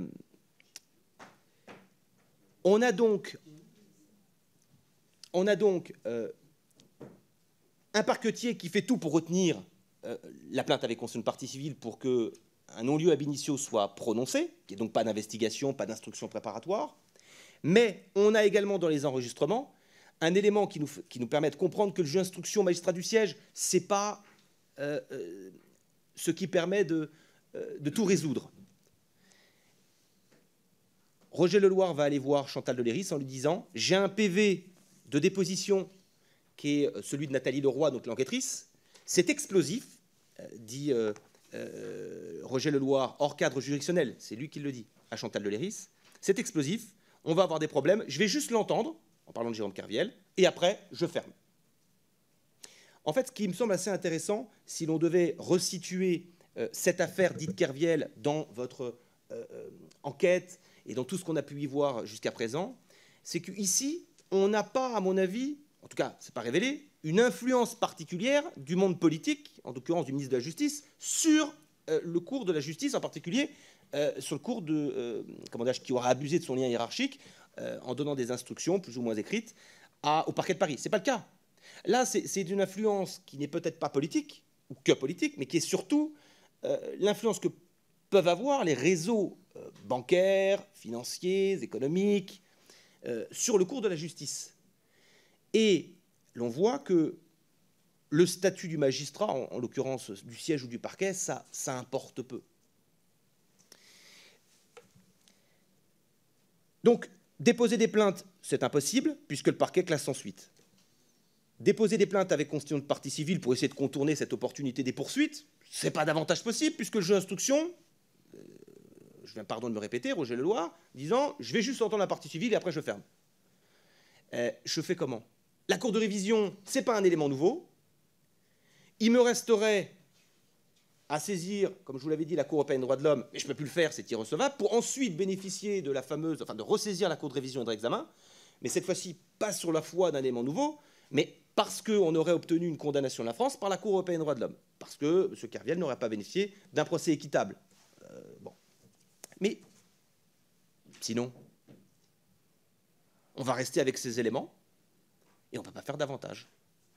on a donc, on a donc euh, un parquetier qui fait tout pour retenir euh, la plainte avec constitution de partie civile pour qu'un non-lieu ab initio soit prononcé, qu'il n'y ait donc pas d'investigation, pas d'instruction préparatoire. Mais on a également dans les enregistrements un élément qui nous, qui nous permet de comprendre que le juge d'instruction magistrat du siège, ce n'est pas euh, euh, ce qui permet de... de tout résoudre. Roger Leloir va aller voir Chantal Deléris en lui disant « J'ai un P V de déposition qui est celui de Nathalie Leroy, donc l'enquêtrice. C'est explosif, euh, dit euh, euh, Roger Leloir, hors cadre juridictionnel. C'est lui qui le dit à Chantal Deléris. C'est explosif, on va avoir des problèmes. Je vais juste l'entendre, en parlant de Jérôme Kerviel, et après, je ferme. » En fait, ce qui me semble assez intéressant, si l'on devait resituer Euh, cette affaire dite Kerviel dans votre euh, euh, enquête et dans tout ce qu'on a pu y voir jusqu'à présent, c'est qu'ici, on n'a pas, à mon avis, en tout cas, ce n'est pas révélé, une influence particulière du monde politique, en l'occurrence du ministre de la Justice, sur euh, le cours de la justice, en particulier euh, sur le cours de, euh, comment dire, qui aura abusé de son lien hiérarchique euh, en donnant des instructions plus ou moins écrites à, au parquet de Paris. Ce n'est pas le cas. Là, c'est une influence qui n'est peut-être pas politique, ou que politique, mais qui est surtout Euh, l'influence que peuvent avoir les réseaux euh, bancaires, financiers, économiques, euh, sur le cours de la justice. Et l'on voit que le statut du magistrat, en, en l'occurrence du siège ou du parquet, ça, ça importe peu. Donc, déposer des plaintes, c'est impossible, puisque le parquet classe sans suite. Déposer des plaintes avec constitution de partie civile pour essayer de contourner cette opportunité des poursuites, ce n'est pas davantage possible, puisque le juge d'instruction, euh, je viens pardon de me répéter, Roger Leloir, disant « je vais juste entendre la partie civile et après je ferme euh, ». Je fais comment? La Cour de révision, ce n'est pas un élément nouveau. Il me resterait à saisir, comme je vous l'avais dit, la Cour européenne des droits de l'homme, mais je ne peux plus le faire, c'est irrecevable, pour ensuite bénéficier de la fameuse, enfin de ressaisir la Cour de révision et de réexamen, mais cette fois-ci pas sur la foi d'un élément nouveau, mais parce qu'on aurait obtenu une condamnation de la France par la Cour européenne des droits de l'homme, parce que M. Kerviel n'aurait pas bénéficié d'un procès équitable. Euh, bon. Mais sinon, on va rester avec ces éléments et on ne va pas faire davantage.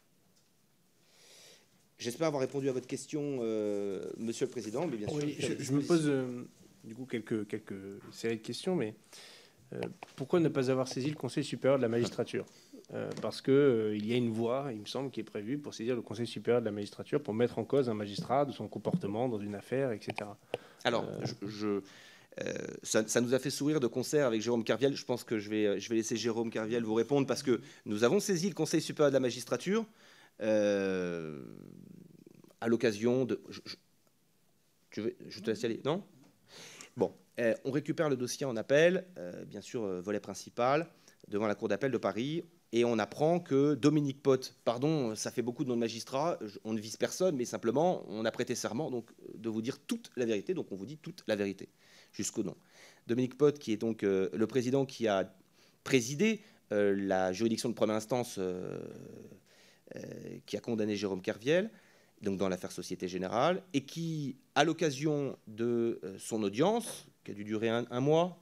J'espère avoir répondu à votre question, euh, Monsieur le Président, mais bien sûr... Oui, je, je me pose euh, du coup quelques, quelques séries de questions, mais euh, pourquoi ne pas avoir saisi le Conseil supérieur de la magistrature? euh, Parce qu'il euh, y a une voie, il me semble, qui est prévue pour saisir le Conseil supérieur de la magistrature pour mettre en cause un magistrat de son comportement dans une affaire, et cetera. Alors, euh... je... je Euh, ça, ça nous a fait sourire de concert avec Jérôme Kerviel. Je pense que je vais, je vais laisser Jérôme Kerviel vous répondre parce que nous avons saisi le Conseil supérieur de la magistrature euh, à l'occasion de... Je, je, tu veux, je te laisse y aller, non? Bon, euh, on récupère le dossier en appel, euh, bien sûr, euh, volet principal, devant la Cour d'appel de Paris, et on apprend que Dominique Pott, pardon, ça fait beaucoup de noms de magistrats, on ne vise personne, mais simplement, on a prêté serment donc, de vous dire toute la vérité, donc on vous dit toute la vérité. Jusqu'au nom. Dominique Pott, qui est donc euh, le président qui a présidé euh, la juridiction de première instance euh, euh, qui a condamné Jérôme Kerviel, donc dans l'affaire Société Générale, et qui, à l'occasion de euh, son audience, qui a dû durer un, un mois,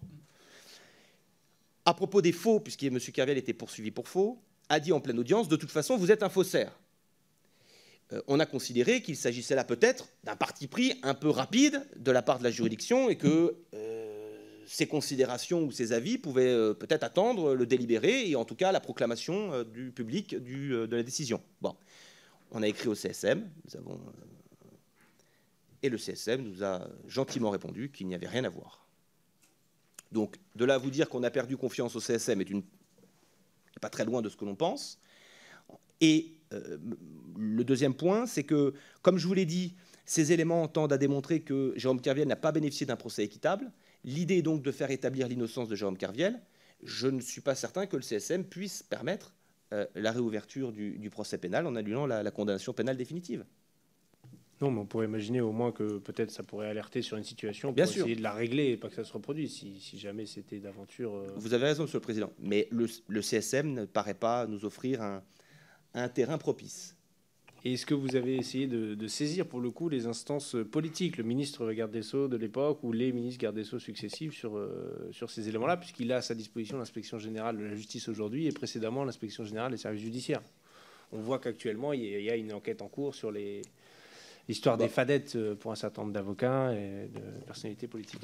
à propos des faux, puisque M. Kerviel était poursuivi pour faux, a dit en pleine audience, de toute façon, vous êtes un faussaire. Euh, on a considéré qu'il s'agissait là peut-être d'un parti pris un peu rapide de la part de la juridiction et que euh, ces considérations ou ces avis pouvaient euh, peut-être attendre le délibéré et en tout cas la proclamation euh, du public du, euh, de la décision. Bon, on a écrit au C S M, nous avons, euh, et le C S M nous a gentiment répondu qu'il n'y avait rien à voir. Donc de là à vous dire qu'on a perdu confiance au C S M est une, pas très loin de ce que l'on pense. Et euh, le deuxième point, c'est que, comme je vous l'ai dit, ces éléments tendent à démontrer que Jérôme Kerviel n'a pas bénéficié d'un procès équitable. L'idée est donc de faire établir l'innocence de Jérôme Kerviel. Je ne suis pas certain que le C S M puisse permettre euh, la réouverture du, du procès pénal en annulant la, la condamnation pénale définitive. Non, mais on pourrait imaginer au moins que peut-être ça pourrait alerter sur une situation pour Bien essayer sûr. de la régler et pas que ça se reproduise, si, si jamais c'était d'aventure... Euh... Vous avez raison, Monsieur le Président. Mais le, le C S M ne paraît pas nous offrir un... un terrain propice. Et est-ce que vous avez essayé de, de saisir pour le coup les instances politiques, le ministre garde des Sceaux de l'époque ou les ministres garde des Sceaux successifs sur, euh, sur ces éléments-là, puisqu'il a à sa disposition l'inspection générale de la justice aujourd'hui et précédemment l'inspection générale des services judiciaires? On voit qu'actuellement il y a une enquête en cours sur les, l'histoire des fadettes pour un certain nombre d'avocats et de personnalités politiques.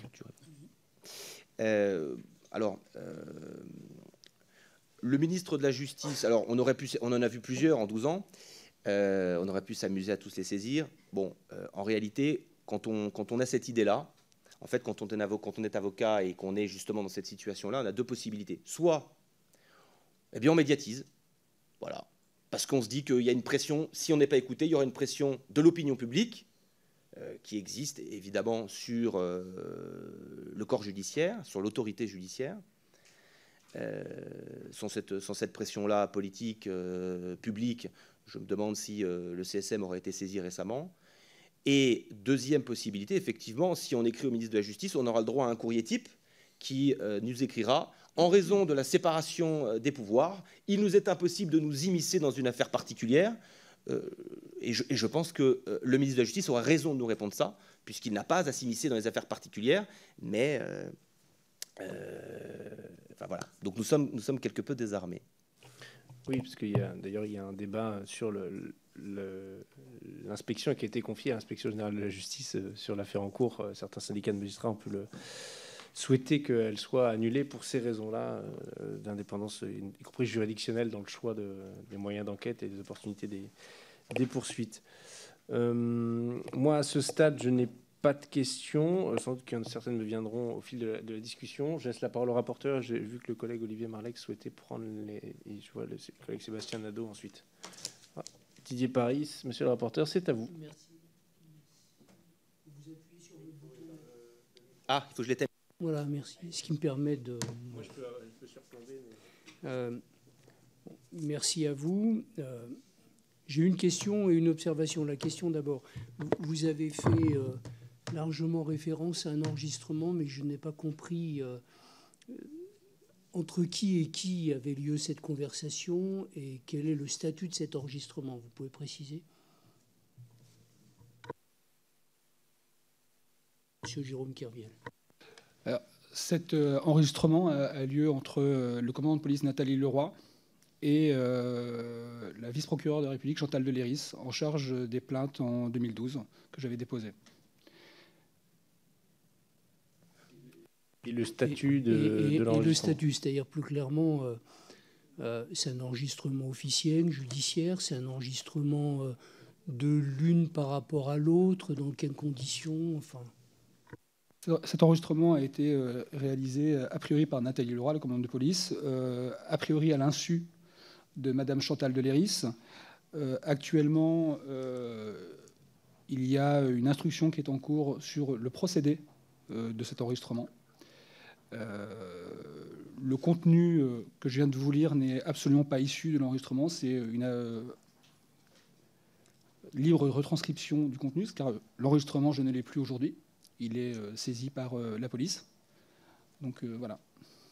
Euh, alors... Euh... Le ministre de la Justice, alors on, aurait pu, on en a vu plusieurs en douze ans, euh, on aurait pu s'amuser à tous les saisir. Bon, euh, en réalité, quand on, quand on a cette idée-là, en fait, quand on est avocat, quand on est avocat et qu'on est justement dans cette situation-là, on a deux possibilités. Soit, eh bien, on médiatise, voilà, parce qu'on se dit qu'il y a une pression, si on n'est pas écouté, il y aura une pression de l'opinion publique euh, qui existe évidemment sur euh, le corps judiciaire, sur l'autorité judiciaire. Euh, sans cette, sans cette pression-là politique, euh, publique, je me demande si euh, le C S M aurait été saisi récemment. Et deuxième possibilité, effectivement, si on écrit au ministre de la Justice, on aura le droit à un courrier type qui euh, nous écrira « En raison de la séparation euh, des pouvoirs, il nous est impossible de nous immiscer dans une affaire particulière. Euh, » et, je, et je pense que euh, le ministre de la Justice aurait raison de nous répondre ça, puisqu'il n'a pas à s'immiscer dans les affaires particulières, mais... Euh, euh, enfin voilà. Donc nous sommes, nous sommes quelque peu désarmés. Oui, parce qu'il y a d'ailleurs il y a un débat sur le, le, l'inspection qui a été confiée à l'inspection générale de la justice sur l'affaire en cours. Certains syndicats de magistrats ont pu le souhaiter qu'elle soit annulée pour ces raisons-là euh, d'indépendance, y compris juridictionnelle, dans le choix de, des moyens d'enquête et des opportunités des, des poursuites. Euh, moi, à ce stade, je n'ai pas de questions, sans doute que certaines me viendront au fil de la, de la discussion. Je laisse la parole au rapporteur. J'ai vu que le collègue Olivier Marleix souhaitait prendre les... Et je vois le, le collègue Sébastien Nadeau ensuite. Ah, Didier Paris, monsieur le rapporteur, c'est à vous. Merci. Vous appuyez sur le bouton. Ah, il faut que je l'éteigne. Voilà, merci. Ce qui me permet de... Moi, je peux, je peux surplomber. Mais... Euh, merci à vous. Euh, J'ai une question et une observation. La question d'abord. Vous avez fait euh, largement référence à un enregistrement, mais je n'ai pas compris euh, entre qui et qui avait lieu cette conversation et quel est le statut de cet enregistrement. Vous pouvez préciser ? Monsieur Jérôme Kerviel. Alors, cet euh, enregistrement a, a lieu entre euh, le commandant de police Nathalie Leroy et euh, la vice-procureure de la République Chantal Deléris, en charge des plaintes en deux mille douze que j'avais déposées. Et le statut de, et, et, de l'enregistrement. Et le statut, c'est-à-dire plus clairement, euh, euh, c'est un enregistrement officiel, judiciaire, c'est un enregistrement euh, de l'une par rapport à l'autre, dans quelles conditions, enfin... Cet enregistrement a été euh, réalisé a priori par Nathalie Leroy, la commandante de police, euh, a priori à l'insu de Madame Chantal Deléris. Euh, actuellement, euh, il y a une instruction qui est en cours sur le procédé euh, de cet enregistrement. Euh, le contenu euh, que je viens de vous lire n'est absolument pas issu de l'enregistrement. C'est une euh, libre retranscription du contenu, car l'enregistrement, je ne l'ai plus aujourd'hui. Il est euh, saisi par euh, la police. Donc euh, voilà.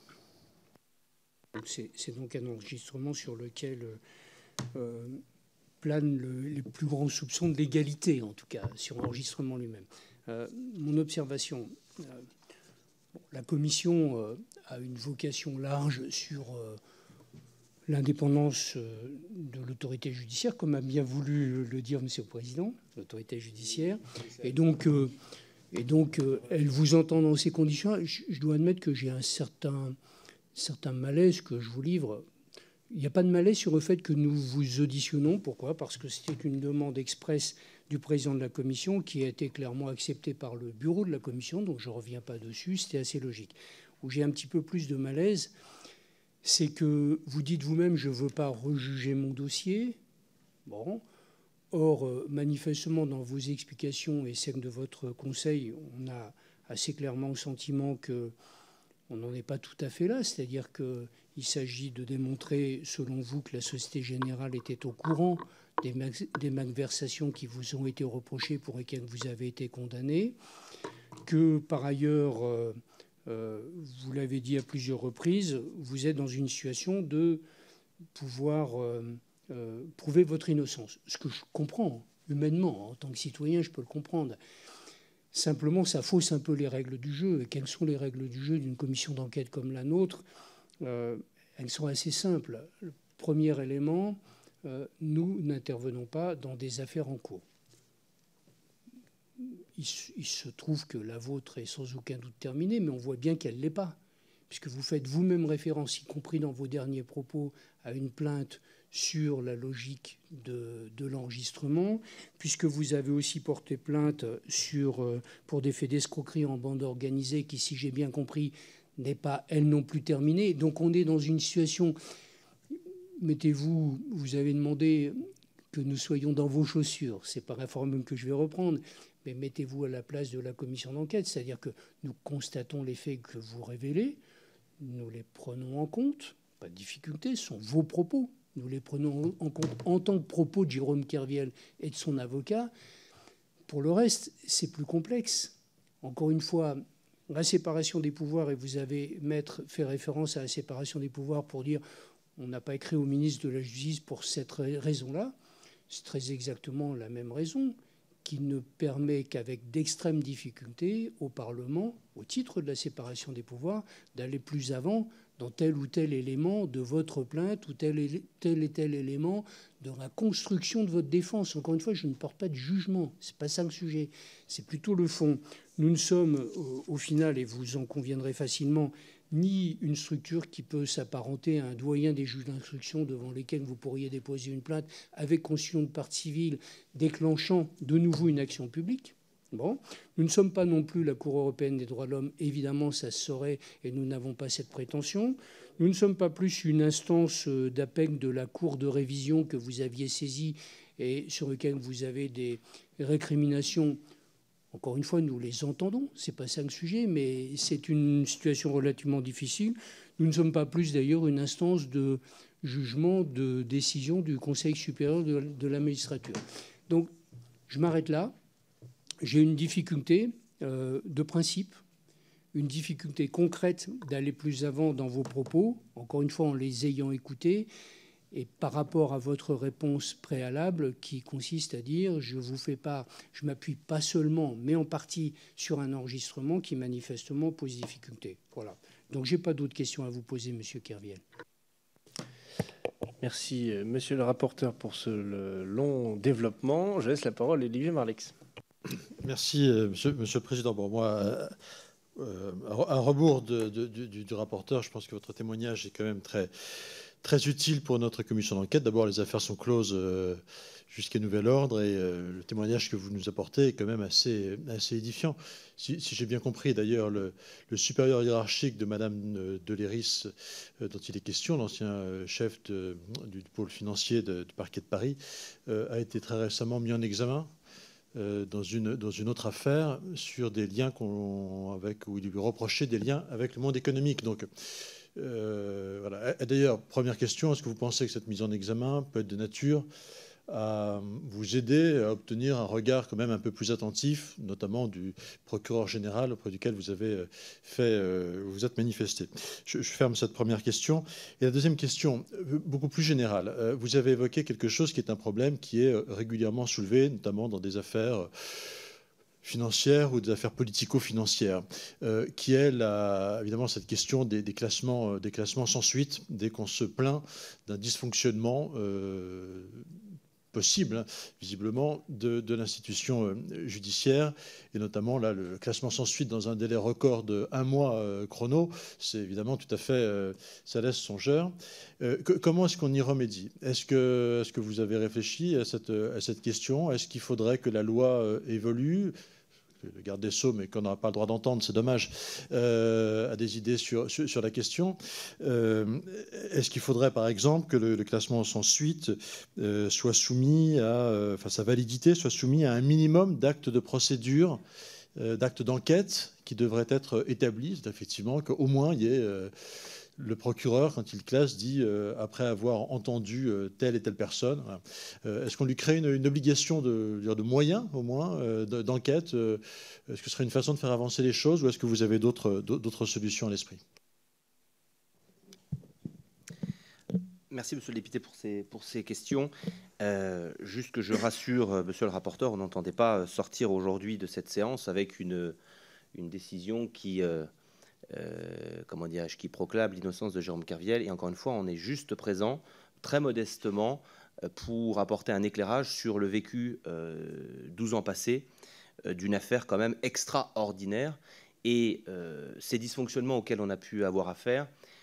C'est donc un enregistrement sur lequel euh, planent le, les plus grands soupçons de légalité, en tout cas, sur l'enregistrement lui-même. Euh, mon observation, euh, bon, la commission euh, a une vocation large sur euh, l'indépendance euh, de l'autorité judiciaire, comme a bien voulu le dire Monsieur le Président, l'autorité judiciaire. Et donc... Euh, Et donc, euh, elle vous entend dans ces conditions. Je, je dois admettre que j'ai un certain, certain malaise que je vous livre. Il n'y a pas de malaise sur le fait que nous vous auditionnons. Pourquoi ? Parce que c'était une demande expresse du président de la commission qui a été clairement acceptée par le bureau de la commission, donc je ne reviens pas dessus, c'était assez logique. Où j'ai un petit peu plus de malaise, c'est que vous dites vous-même, je ne veux pas rejuger mon dossier. Bon... Or, manifestement, dans vos explications et celles de votre conseil, on a assez clairement le sentiment qu'on n'en est pas tout à fait là. C'est-à-dire qu'il s'agit de démontrer, selon vous, que la Société Générale était au courant des, des malversations qui vous ont été reprochées, pour lesquelles vous avez été condamné, que, par ailleurs, euh, euh, vous l'avez dit à plusieurs reprises, vous êtes dans une situation de pouvoir... Euh, Euh, prouver votre innocence. Ce que je comprends humainement, en tant que citoyen, je peux le comprendre. Simplement, ça fausse un peu les règles du jeu. Et quelles sont les règles du jeu d'une commission d'enquête comme la nôtre ? euh, Elles sont assez simples. Le premier élément, euh, nous n'intervenons pas dans des affaires en cours. Il, il se trouve que la vôtre est sans aucun doute terminée, mais on voit bien qu'elle ne l'est pas, puisque vous faites vous-même référence, y compris dans vos derniers propos, à une plainte sur la logique de, de l'enregistrement, puisque vous avez aussi porté plainte sur, euh, pour des faits d'escroquerie en bande organisée qui, si j'ai bien compris, n'est pas, elle non plus, terminée. Donc on est dans une situation, mettez-vous, vous avez demandé que nous soyons dans vos chaussures, c'est pas la formule que je vais reprendre, mais mettez-vous à la place de la commission d'enquête, c'est-à-dire que nous constatons les faits que vous révélez, nous les prenons en compte, pas de difficulté, ce sont vos propos. Nous les prenons en compte en tant que propos de Jérôme Kerviel et de son avocat. Pour le reste, c'est plus complexe. Encore une fois, la séparation des pouvoirs, et vous avez, maître, fait référence à la séparation des pouvoirs pour dire on n'a pas écrit au ministre de la Justice pour cette raison-là. C'est très exactement la même raison qui ne permet qu'avec d'extrêmes difficultés au Parlement, au titre de la séparation des pouvoirs, d'aller plus avant dans tel ou tel élément de votre plainte ou tel et tel, et tel élément de la construction de votre défense. Encore une fois, je ne porte pas de jugement. Ce n'est pas ça le sujet. C'est plutôt le fond. Nous ne sommes, au, au final, et vous en conviendrez facilement, ni une structure qui peut s'apparenter à un doyen des juges d'instruction devant lesquels vous pourriez déposer une plainte avec constitution de partie civile déclenchant de nouveau une action publique. Bon. Nous ne sommes pas non plus la Cour européenne des droits de l'homme. Évidemment, ça se saurait et nous n'avons pas cette prétention. Nous ne sommes pas plus une instance d'appel de la Cour de révision que vous aviez saisie et sur laquelle vous avez des récriminations. Encore une fois, nous les entendons. Ce n'est pas ça le sujet, mais c'est une situation relativement difficile. Nous ne sommes pas plus, d'ailleurs, une instance de jugement de décision du Conseil supérieur de, de la magistrature. Donc, je m'arrête là. J'ai une difficulté euh, de principe, une difficulté concrète d'aller plus avant dans vos propos, encore une fois en les ayant écoutés, et par rapport à votre réponse préalable qui consiste à dire je vous fais pas, je m'appuie pas seulement, mais en partie sur un enregistrement qui manifestement pose difficulté. Voilà. Donc j'ai pas d'autres questions à vous poser, Monsieur Kerviel. Merci, Monsieur le rapporteur, pour ce le long développement. Je laisse la parole à Olivier Marleix. Merci, monsieur, monsieur le Président. Bon, moi, euh, à rebours de, de, du, du rapporteur, je pense que votre témoignage est quand même très, très utile pour notre commission d'enquête. D'abord, les affaires sont closes euh, jusqu'à nouvel ordre et euh, le témoignage que vous nous apportez est quand même assez, assez édifiant. Si, si j'ai bien compris, d'ailleurs, le, le supérieur hiérarchique de Madame Deléris, euh, dont il est question, l'ancien chef de, du pôle financier de, du parquet de Paris, euh, a été très récemment mis en examen dans une, dans une autre affaire sur des liens qu'on, avec, où il lui reprochait des liens avec le monde économique. Donc, euh, voilà. D'ailleurs, première question, est-ce que vous pensez que cette mise en examen peut être de nature à vous aider à obtenir un regard quand même un peu plus attentif, notamment du procureur général auprès duquel vous avez fait, vous êtes manifesté. Je, je ferme cette première question. Et la deuxième question, beaucoup plus générale. Vous avez évoqué quelque chose qui est un problème qui est régulièrement soulevé, notamment dans des affaires financières ou des affaires politico-financières, euh, qui est la, évidemment cette question des, des, classements, des classements sans suite, dès qu'on se plaint d'un dysfonctionnement euh, possible, hein, visiblement, de, de l'institution euh, judiciaire, et notamment là, le classement sans suite dans un délai record de un mois euh, chrono, c'est évidemment tout à fait, euh, ça laisse songeur. Euh, que, comment est-ce qu'on y remédie? Est-ce que, est-ce que vous avez réfléchi à cette, à cette question? Est-ce qu'il faudrait que la loi euh, évolue? Le garde des Sceaux, mais qu'on n'aura pas le droit d'entendre, c'est dommage, euh, a des idées sur, sur, sur la question. Euh, Est-ce qu'il faudrait, par exemple, que le, le classement sans suite euh, soit soumis à, euh, enfin, sa validité soit soumis à un minimum d'actes de procédure, euh, d'actes d'enquête qui devraient être établis, effectivement, qu'au moins il y ait... Euh, le procureur, quand il classe, dit, euh, après avoir entendu euh, telle et telle personne, voilà. euh, est-ce qu'on lui crée une, une obligation de, de moyens, au moins, euh, d'enquête euh, Est-ce que ce serait une façon de faire avancer les choses ou est-ce que vous avez d'autres d'autres solutions à l'esprit? Merci, monsieur le député, pour ces, pour ces questions. Euh, juste que je rassure, euh, monsieur le rapporteur, on n'entendait pas sortir aujourd'hui de cette séance avec une, une décision qui... Euh, Euh, comment dirais-je, qui proclame l'innocence de Jérôme Kerviel. Et encore une fois, on est juste présent, très modestement, pour apporter un éclairage sur le vécu euh, douze ans passés euh, d'une affaire quand même extraordinaire. Et euh, ces dysfonctionnements auxquels on a pu avoir affaire,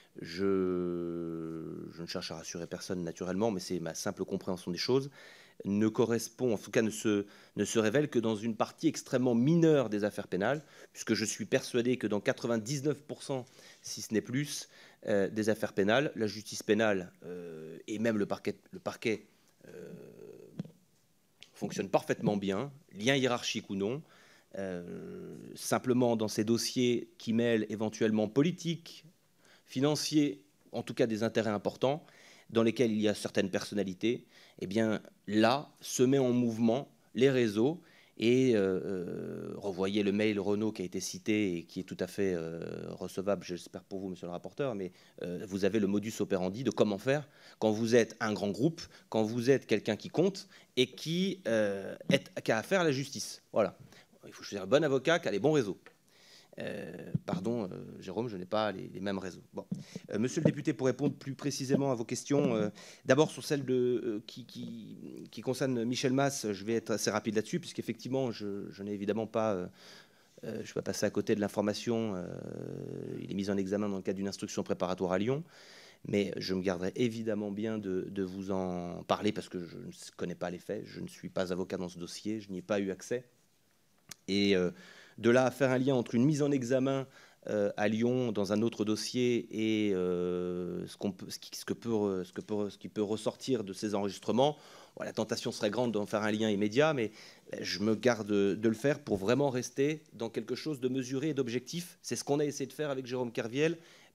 je, je ne cherche à rassurer personne naturellement, mais c'est ma simple compréhension des choses, ne correspond, en tout cas ne se, ne se révèle que dans une partie extrêmement mineure des affaires pénales, puisque je suis persuadé que dans quatre-vingt-dix-neuf pour cent, si ce n'est plus, euh, des affaires pénales, la justice pénale euh, et même le parquet, le parquet euh, fonctionnent parfaitement bien, lien hiérarchique ou non. Euh, simplement dans ces dossiers qui mêlent éventuellement politique, financier, en tout cas des intérêts importants, dans lesquels il y a certaines personnalités, eh bien là se met en mouvement les réseaux et euh, revoyez le mail Renault qui a été cité et qui est tout à fait euh, recevable, j'espère pour vous, monsieur le rapporteur, mais euh, vous avez le modus operandi de comment faire quand vous êtes un grand groupe, quand vous êtes quelqu'un qui compte et qui, euh, est, qui a affaire à la justice. Voilà. Il faut choisir un bon avocat qui a les bons réseaux. Euh, pardon, euh, Jérôme, je n'ai pas les, les mêmes réseaux. Bon. Euh, monsieur le député, pour répondre plus précisément à vos questions, euh, d'abord sur celle de, euh, qui, qui, qui concerne Michel Masse, je vais être assez rapide là-dessus, puisqu'effectivement, je, je n'ai évidemment pas... Euh, euh, je vais passer à côté de l'information. Euh, il est mis en examen dans le cadre d'une instruction préparatoire à Lyon. Mais je me garderai évidemment bien de, de vous en parler, parce que je ne connais pas les faits. Je ne suis pas avocat dans ce dossier, je n'y ai pas eu accès. Et... Euh, de là à faire un lien entre une mise en examen euh, à Lyon dans un autre dossier et euh, ce, qu'on peut, ce, qui, ce, que peut, ce, que peut, ce qui peut ressortir de ces enregistrements, bon, la tentation serait grande d'en faire un lien immédiat, mais je me garde de le faire pour vraiment rester dans quelque chose de mesuré et d'objectif. C'est ce qu'on a essayé de faire avec Jérôme Kerviel,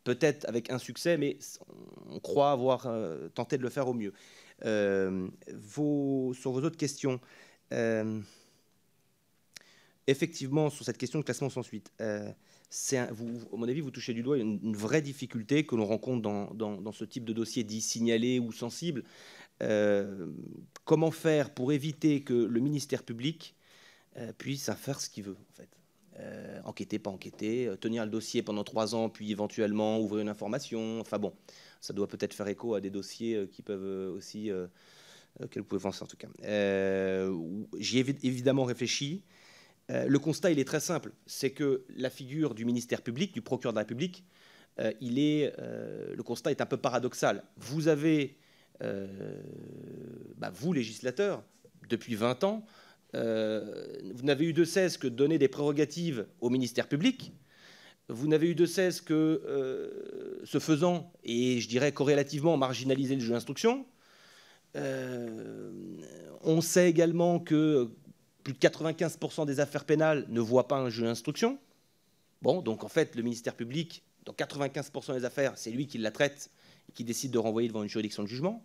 peut-être avec insuccès, mais on croit avoir euh, tenté de le faire au mieux. Euh, vos, sur vos autres questions, euh, effectivement, sur cette question de classement sans suite, euh, c'est un, vous, à mon avis, vous touchez du doigt une, une vraie difficulté que l'on rencontre dans, dans, dans ce type de dossier dit signalé ou sensible. Euh, comment faire pour éviter que le ministère public euh, puisse faire ce qu'il veut, en fait. Euh, enquêter, pas enquêter, euh, tenir le dossier pendant trois ans, puis éventuellement ouvrir une information. Enfin bon, ça doit peut-être faire écho à des dossiers euh, qui peuvent euh, aussi, euh, auxquels vous pouvez penser en tout cas. Euh, J'y ai évidemment réfléchi. Euh, le constat, il est très simple. C'est que la figure du ministère public, du procureur de la République, euh, il est, euh, le constat est un peu paradoxal. Vous avez, euh, bah, vous, législateurs, depuis vingt ans, Euh, vous n'avez eu de cesse que de donner des prérogatives au ministère public. Vous n'avez eu de cesse que, euh, ce faisant, et je dirais corrélativement, marginaliser le juge d'instruction. Euh, on sait également que plus de quatre-vingt-quinze pour cent des affaires pénales ne voient pas un juge d'instruction. Bon, donc en fait, le ministère public, dans quatre-vingt-quinze pour cent des affaires, c'est lui qui la traite et qui décide de renvoyer devant une juridiction de jugement.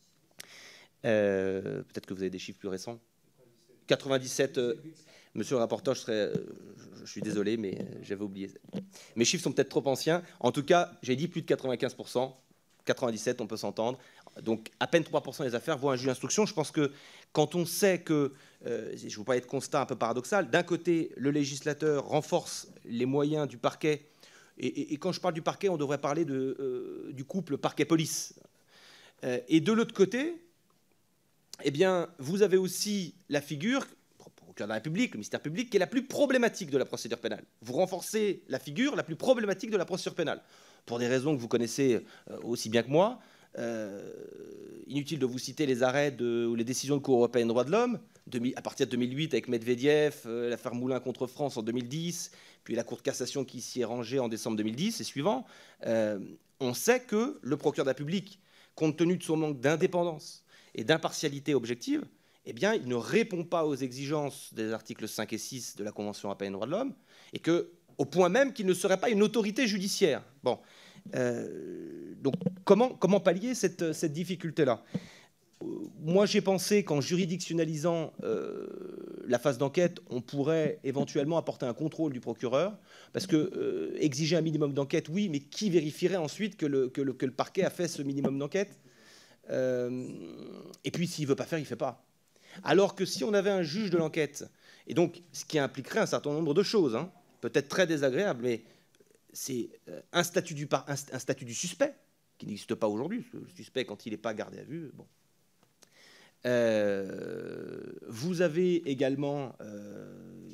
Euh, Peut-être que vous avez des chiffres plus récents. quatre-vingt-dix-sept, euh, monsieur le rapporteur, je, serais, euh, je suis désolé, mais j'avais oublié. Mes chiffres sont peut-être trop anciens. En tout cas, j'ai dit plus de quatre-vingt-quinze pour cent. quatre-vingt-dix-sept, on peut s'entendre. Donc, à peine trois pour cent des affaires voient un juge d'instruction. Je pense que quand on sait que, euh, je vous parlais de constat un peu paradoxal, d'un côté, le législateur renforce les moyens du parquet. Et, et, et quand je parle du parquet, on devrait parler de, euh, du couple parquet-police. Euh, et de l'autre côté, eh bien, vous avez aussi la figure, le procureur de la République, le ministère public, qui est la plus problématique de la procédure pénale. Vous renforcez la figure la plus problématique de la procédure pénale, pour des raisons que vous connaissez aussi bien que moi. Euh, inutile de vous citer les arrêts de, ou les décisions de Cour européenne des droits de l'homme, à partir de deux mille huit avec Medvedev, euh, l'affaire Moulin contre France en deux mille dix, puis la Cour de cassation qui s'y est rangée en décembre deux mille dix et suivant. Euh, on sait que le procureur de la République, compte tenu de son manque d'indépendance et d'impartialité objective, eh bien, il ne répond pas aux exigences des articles cinq et six de la Convention européenne des droits de l'homme, et que, au point même qu'il ne serait pas une autorité judiciaire. Bon, euh, donc comment, comment pallier cette, cette difficulté-là? Moi, j'ai pensé qu'en juridictionnalisant euh, la phase d'enquête, on pourrait éventuellement apporter un contrôle du procureur, parce que euh, exiger un minimum d'enquête, oui, mais qui vérifierait ensuite que le, que le, que le parquet a fait ce minimum d'enquête? Euh, et puis, s'il ne veut pas faire, il ne fait pas. Alors que si on avait un juge de l'enquête, et donc ce qui impliquerait un certain nombre de choses, hein, peut-être très désagréables, mais c'est un statut du, un, un statut du suspect, qui n'existe pas aujourd'hui. Le suspect, quand il n'est pas gardé à vue, bon. Euh, vous avez également, euh,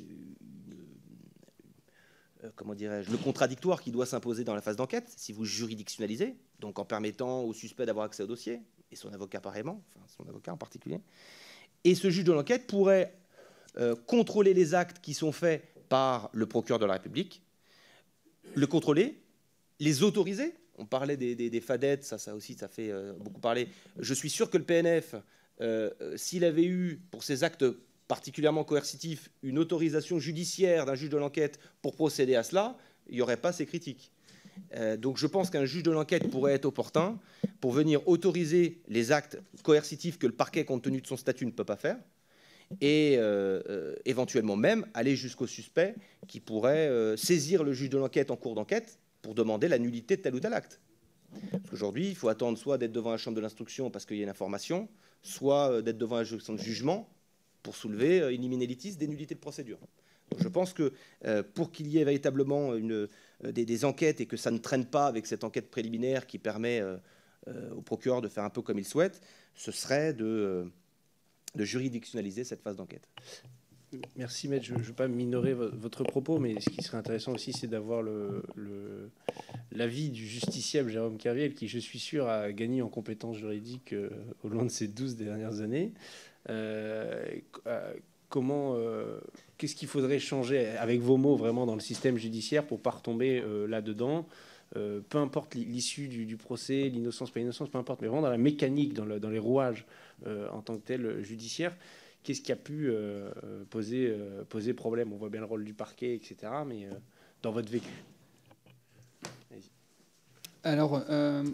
euh, comment dirais-je, le contradictoire qui doit s'imposer dans la phase d'enquête, si vous juridictionnalisez, donc en permettant au suspect d'avoir accès au dossier, et son avocat pareillement, enfin son avocat en particulier. Et ce juge de l'enquête pourrait euh, contrôler les actes qui sont faits par le procureur de la République, le contrôler, les autoriser. On parlait des, des, des fadettes, ça, ça aussi, ça fait euh, beaucoup parler. Je suis sûr que le P N F, euh, s'il avait eu, pour ces actes particulièrement coercitifs, une autorisation judiciaire d'un juge de l'enquête pour procéder à cela, il n'y aurait pas ces critiques. Euh, donc je pense qu'un juge de l'enquête pourrait être opportun pour venir autoriser les actes coercitifs que le parquet, compte tenu de son statut, ne peut pas faire, et euh, euh, éventuellement même aller jusqu'au suspect qui pourrait euh, saisir le juge de l'enquête en cours d'enquête pour demander la nullité de tel ou tel acte. Parce qu'aujourd'hui, il faut attendre soit d'être devant la chambre de l'instruction parce qu'il y a une information, soit d'être devant la juridiction de jugement pour soulever une liminalitis des nullités de procédure. Donc je pense que euh, pour qu'il y ait véritablement une, euh, des, des enquêtes et que ça ne traîne pas avec cette enquête préliminaire qui permet euh, euh, au procureur de faire un peu comme il souhaite, ce serait de, euh, de juridictionnaliser cette phase d'enquête. Merci, Maître. Je ne veux pas minorer votre propos, mais ce qui serait intéressant aussi, c'est d'avoir le, le, l'avis du justiciable Jérôme Kerviel, qui, je suis sûr, a gagné en compétences juridiques euh, au long de ces douze dernières années. Euh, euh, comment, euh, qu'est-ce qu'il faudrait changer, avec vos mots, vraiment, dans le système judiciaire pour ne pas retomber euh, là-dedans, euh, peu importe l'issue du, du procès, l'innocence, pas l'innocence, peu importe, mais vraiment dans la mécanique, dans, le, dans les rouages euh, en tant que tel judiciaire. Qu'est-ce qui a pu euh, poser, euh, poser problème? On voit bien le rôle du parquet, et cetera. Mais euh, dans votre vécu. Alors, euh,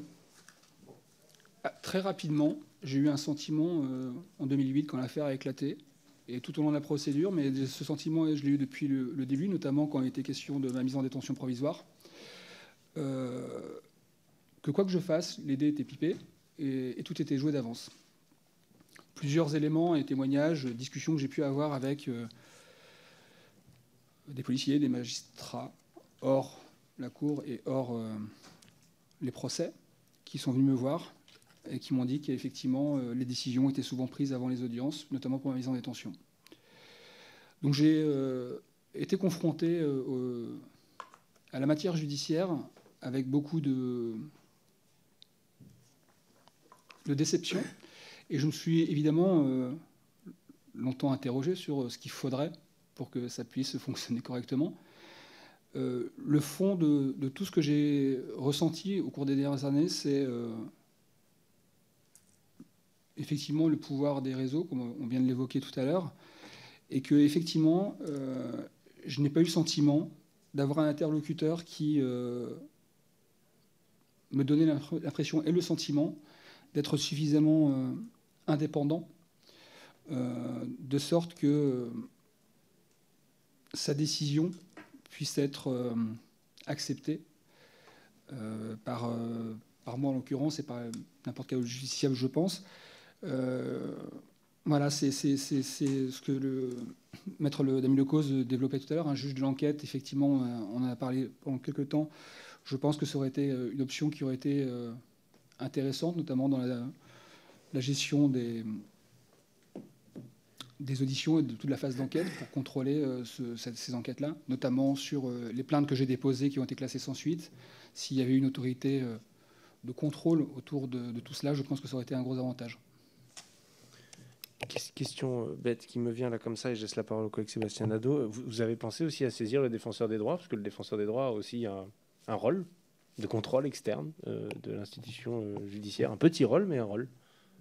très rapidement, j'ai eu un sentiment euh, en deux mille huit quand l'affaire a éclaté, et tout au long de la procédure, mais ce sentiment, je l'ai eu depuis le, le début, notamment quand il était question de ma mise en détention provisoire, euh, que quoi que je fasse, les dés étaient pipés, et, et tout était joué d'avance. Plusieurs éléments et témoignages, discussions que j'ai pu avoir avec euh, des policiers, des magistrats, hors la cour et hors euh, les procès, qui sont venus me voir et qui m'ont dit qu'effectivement, euh, les décisions étaient souvent prises avant les audiences, notamment pour ma mise en détention. Donc j'ai euh, été confronté euh, à la matière judiciaire avec beaucoup de, de déception. Et je me suis évidemment euh, longtemps interrogé sur ce qu'il faudrait pour que ça puisse fonctionner correctement. Euh, le fond de, de tout ce que j'ai ressenti au cours des dernières années, c'est euh, effectivement le pouvoir des réseaux, comme on vient de l'évoquer tout à l'heure, et que effectivement, euh, je n'ai pas eu le sentiment d'avoir un interlocuteur qui euh, me donnait l'impression et le sentiment d'être suffisamment euh, indépendant, euh, de sorte que euh, sa décision puisse être euh, acceptée euh, par, euh, par moi en l'occurrence et par n'importe quel justiciable, je pense. Euh, voilà, c'est ce que le maître Damy Lecause développait tout à l'heure, un juge de l'enquête. Effectivement, on en a parlé pendant quelques temps. Je pense que ça aurait été une option qui aurait été euh, intéressante, notamment dans la, la gestion des, des auditions et de toute la phase d'enquête pour contrôler euh, ce, ces enquêtes-là, notamment sur euh, les plaintes que j'ai déposées qui ont été classées sans suite. S'il y avait une autorité euh, de contrôle autour de, de tout cela, je pense que ça aurait été un gros avantage. Question bête qui me vient là comme ça, et je laisse la parole au collègue Sébastien Nadeau. Vous, vous avez pensé aussi à saisir le défenseur des droits, parce que le défenseur des droits a aussi un, un rôle de contrôle externe euh, de l'institution euh, judiciaire. Un petit rôle, mais un rôle.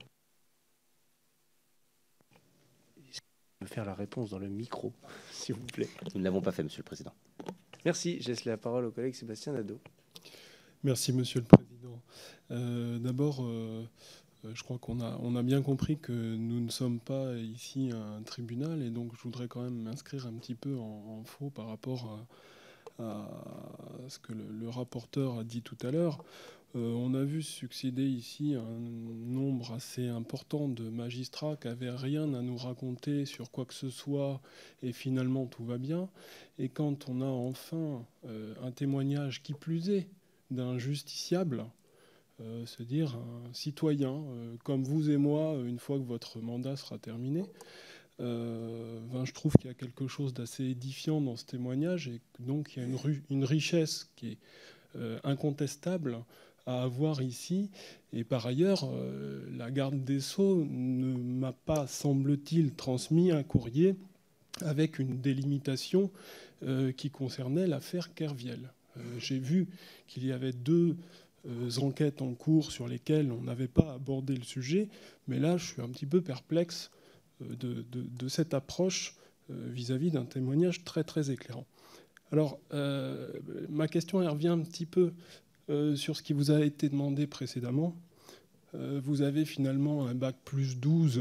Je vais faire la réponse dans le micro, s'il vous plaît. Nous ne l'avons pas fait, Monsieur le Président. Merci. Je laisse la parole au collègue Sébastien Nadeau. Merci, Monsieur le Président. Euh, D'abord, euh, je crois qu'on a, on a bien compris que nous ne sommes pas ici un tribunal, et donc je voudrais quand même m'inscrire un petit peu en, en faux par rapport à, à ce que le, le rapporteur a dit tout à l'heure. Euh, on a vu succéder ici un nombre assez important de magistrats qui n'avaient rien à nous raconter sur quoi que ce soit, et finalement tout va bien. Et quand on a enfin euh, un témoignage qui plus est d'un justiciable, euh, se dire un citoyen euh, comme vous et moi, une fois que votre mandat sera terminé, euh, ben, je trouve qu'il y a quelque chose d'assez édifiant dans ce témoignage, et donc il y a une, une richesse qui est euh, incontestable à avoir ici. Et par ailleurs, euh, la garde des Sceaux ne m'a pas, semble-t-il, transmis un courrier avec une délimitation euh, qui concernait l'affaire Kerviel. Euh, J'ai vu qu'il y avait deux euh, enquêtes en cours sur lesquelles on n'avait pas abordé le sujet, mais là, je suis un petit peu perplexe euh, de, de, de cette approche euh, vis-à-vis d'un témoignage très, très éclairant. Alors, euh, ma question, elle revient un petit peu Euh, sur ce qui vous a été demandé précédemment. Euh, vous avez finalement un bac plus douze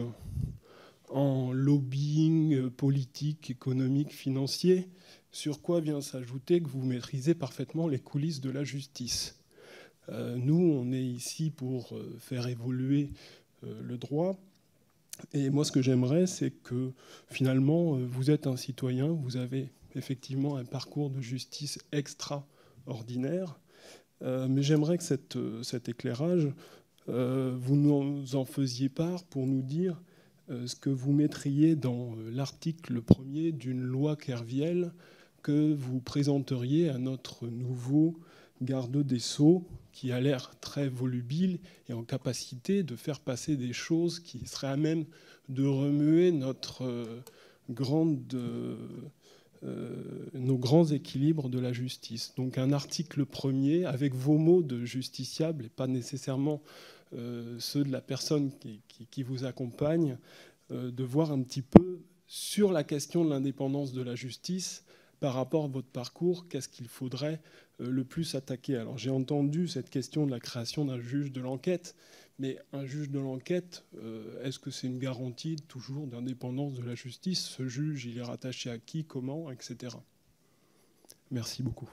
en lobbying euh, politique, économique, financier, sur quoi vient s'ajouter que vous maîtrisez parfaitement les coulisses de la justice. Euh, nous, on est ici pour euh, faire évoluer euh, le droit. Et moi, ce que j'aimerais, c'est que finalement, euh, vous êtes un citoyen, vous avez effectivement un parcours de justice extraordinaire. Euh, mais j'aimerais que cette, cet éclairage, euh, vous nous en faisiez part pour nous dire euh, ce que vous mettriez dans l'article premier d'une loi Kerviel que vous présenteriez à notre nouveau garde des Sceaux, qui a l'air très volubile et en capacité de faire passer des choses qui seraient à même de remuer notre euh, grande... Euh, Euh, nos grands équilibres de la justice. Donc un article premier avec vos mots de justiciable et pas nécessairement euh, ceux de la personne qui, qui, qui vous accompagne, euh, de voir un petit peu sur la question de l'indépendance de la justice, par rapport à votre parcours, qu'est-ce qu'il faudrait euh, le plus attaquer? Alors j'ai entendu cette question de la création d'un juge de l'enquête, mais un juge de l'enquête, euh, est-ce que c'est une garantie toujours d'indépendance de la justice? Ce juge, il est rattaché à qui, comment, et cetera. Merci beaucoup.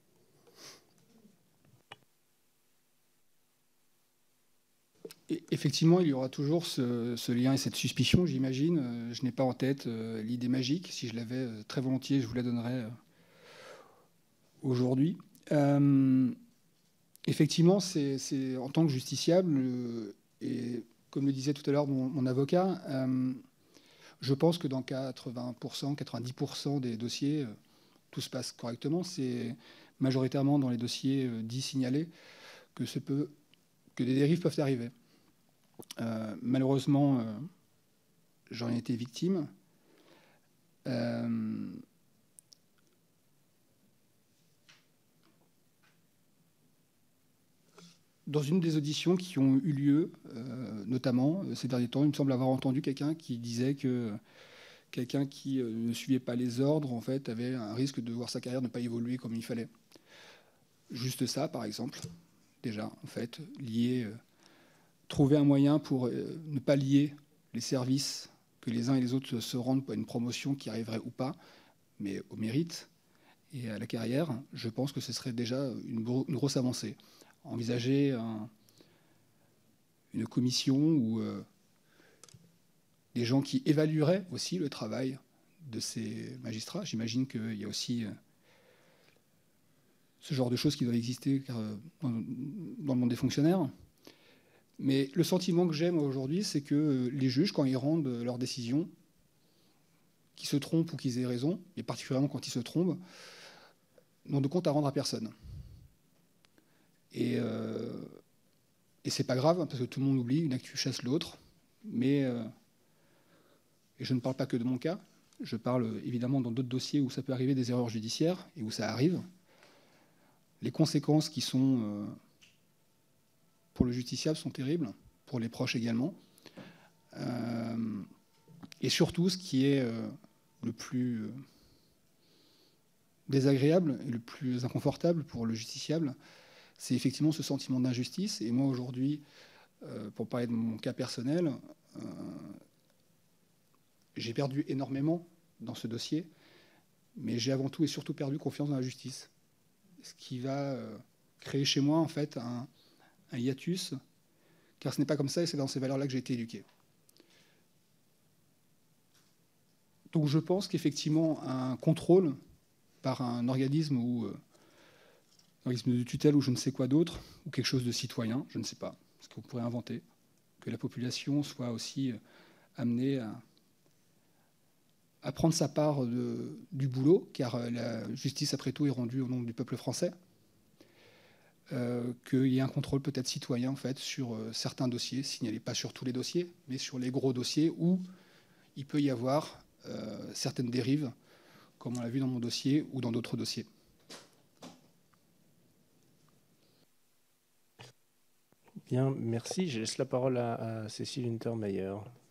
Et effectivement, il y aura toujours ce, ce lien et cette suspicion, j'imagine. Euh, je n'ai pas en tête euh, l'idée magique. Si je l'avais, euh, très volontiers, je vous la donnerais euh, aujourd'hui. Euh, effectivement, c'est, c'est, en tant que justiciable, euh, et comme le disait tout à l'heure mon, mon avocat, euh, je pense que dans quatre-vingts pour cent, quatre-vingt-dix pour cent des dossiers, euh, tout se passe correctement. C'est majoritairement dans les dossiers euh, dits signalés que, ce peut, que des dérives peuvent arriver. Euh, malheureusement, euh, j'en ai été victime. Euh, dans une des auditions qui ont eu lieu, euh, notamment euh, ces derniers temps, il me semble avoir entendu quelqu'un qui disait que quelqu'un qui euh, ne suivait pas les ordres, en fait, avait un risque de voir sa carrière ne pas évoluer comme il fallait. Juste ça, par exemple, déjà, en fait, lier... Euh, trouver un moyen pour euh, ne pas lier les services que les uns et les autres se rendent pour une promotion qui arriverait ou pas, mais au mérite et à la carrière, je pense que ce serait déjà une, gro- une grosse avancée. Envisager un, une commission ou euh, des gens qui évalueraient aussi le travail de ces magistrats. J'imagine qu'il y a aussi euh, ce genre de choses qui doivent exister car, euh, dans, dans le monde des fonctionnaires. Mais le sentiment que j'ai moi aujourd'hui, c'est que les juges, quand ils rendent leurs décisions, qu'ils se trompent ou qu'ils aient raison, et particulièrement quand ils se trompent, n'ont de compte à rendre à personne. Et, euh, et c'est pas grave, parce que tout le monde oublie, une actu chasse l'autre. Mais euh, et je ne parle pas que de mon cas, je parle évidemment dans d'autres dossiers où ça peut arriver des erreurs judiciaires, et où ça arrive. Les conséquences qui sont... Euh, pour le justiciable sont terribles, pour les proches également. Euh, et surtout, ce qui est euh, le plus euh, désagréable et le plus inconfortable pour le justiciable, c'est effectivement ce sentiment d'injustice. Et moi, aujourd'hui, euh, pour parler de mon cas personnel, euh, j'ai perdu énormément dans ce dossier, mais j'ai avant tout et surtout perdu confiance dans la justice. Ce qui va euh, créer chez moi, en fait, un... un hiatus, car ce n'est pas comme ça et c'est dans ces valeurs-là que j'ai été éduqué. Donc je pense qu'effectivement, un contrôle par un organisme ou euh, un organisme de tutelle ou je ne sais quoi d'autre, ou quelque chose de citoyen, je ne sais pas, ce qu'on pourrait inventer, que la population soit aussi euh, amenée à, à prendre sa part de, du boulot, car euh, la justice, après tout, est rendue au nom du peuple français. Euh, qu'il y ait un contrôle peut-être citoyen en fait, sur euh, certains dossiers, signalés pas sur tous les dossiers, mais sur les gros dossiers où il peut y avoir euh, certaines dérives, comme on l'a vu dans mon dossier ou dans d'autres dossiers. Bien, merci. Je laisse la parole à, à Cécile Untermeyer.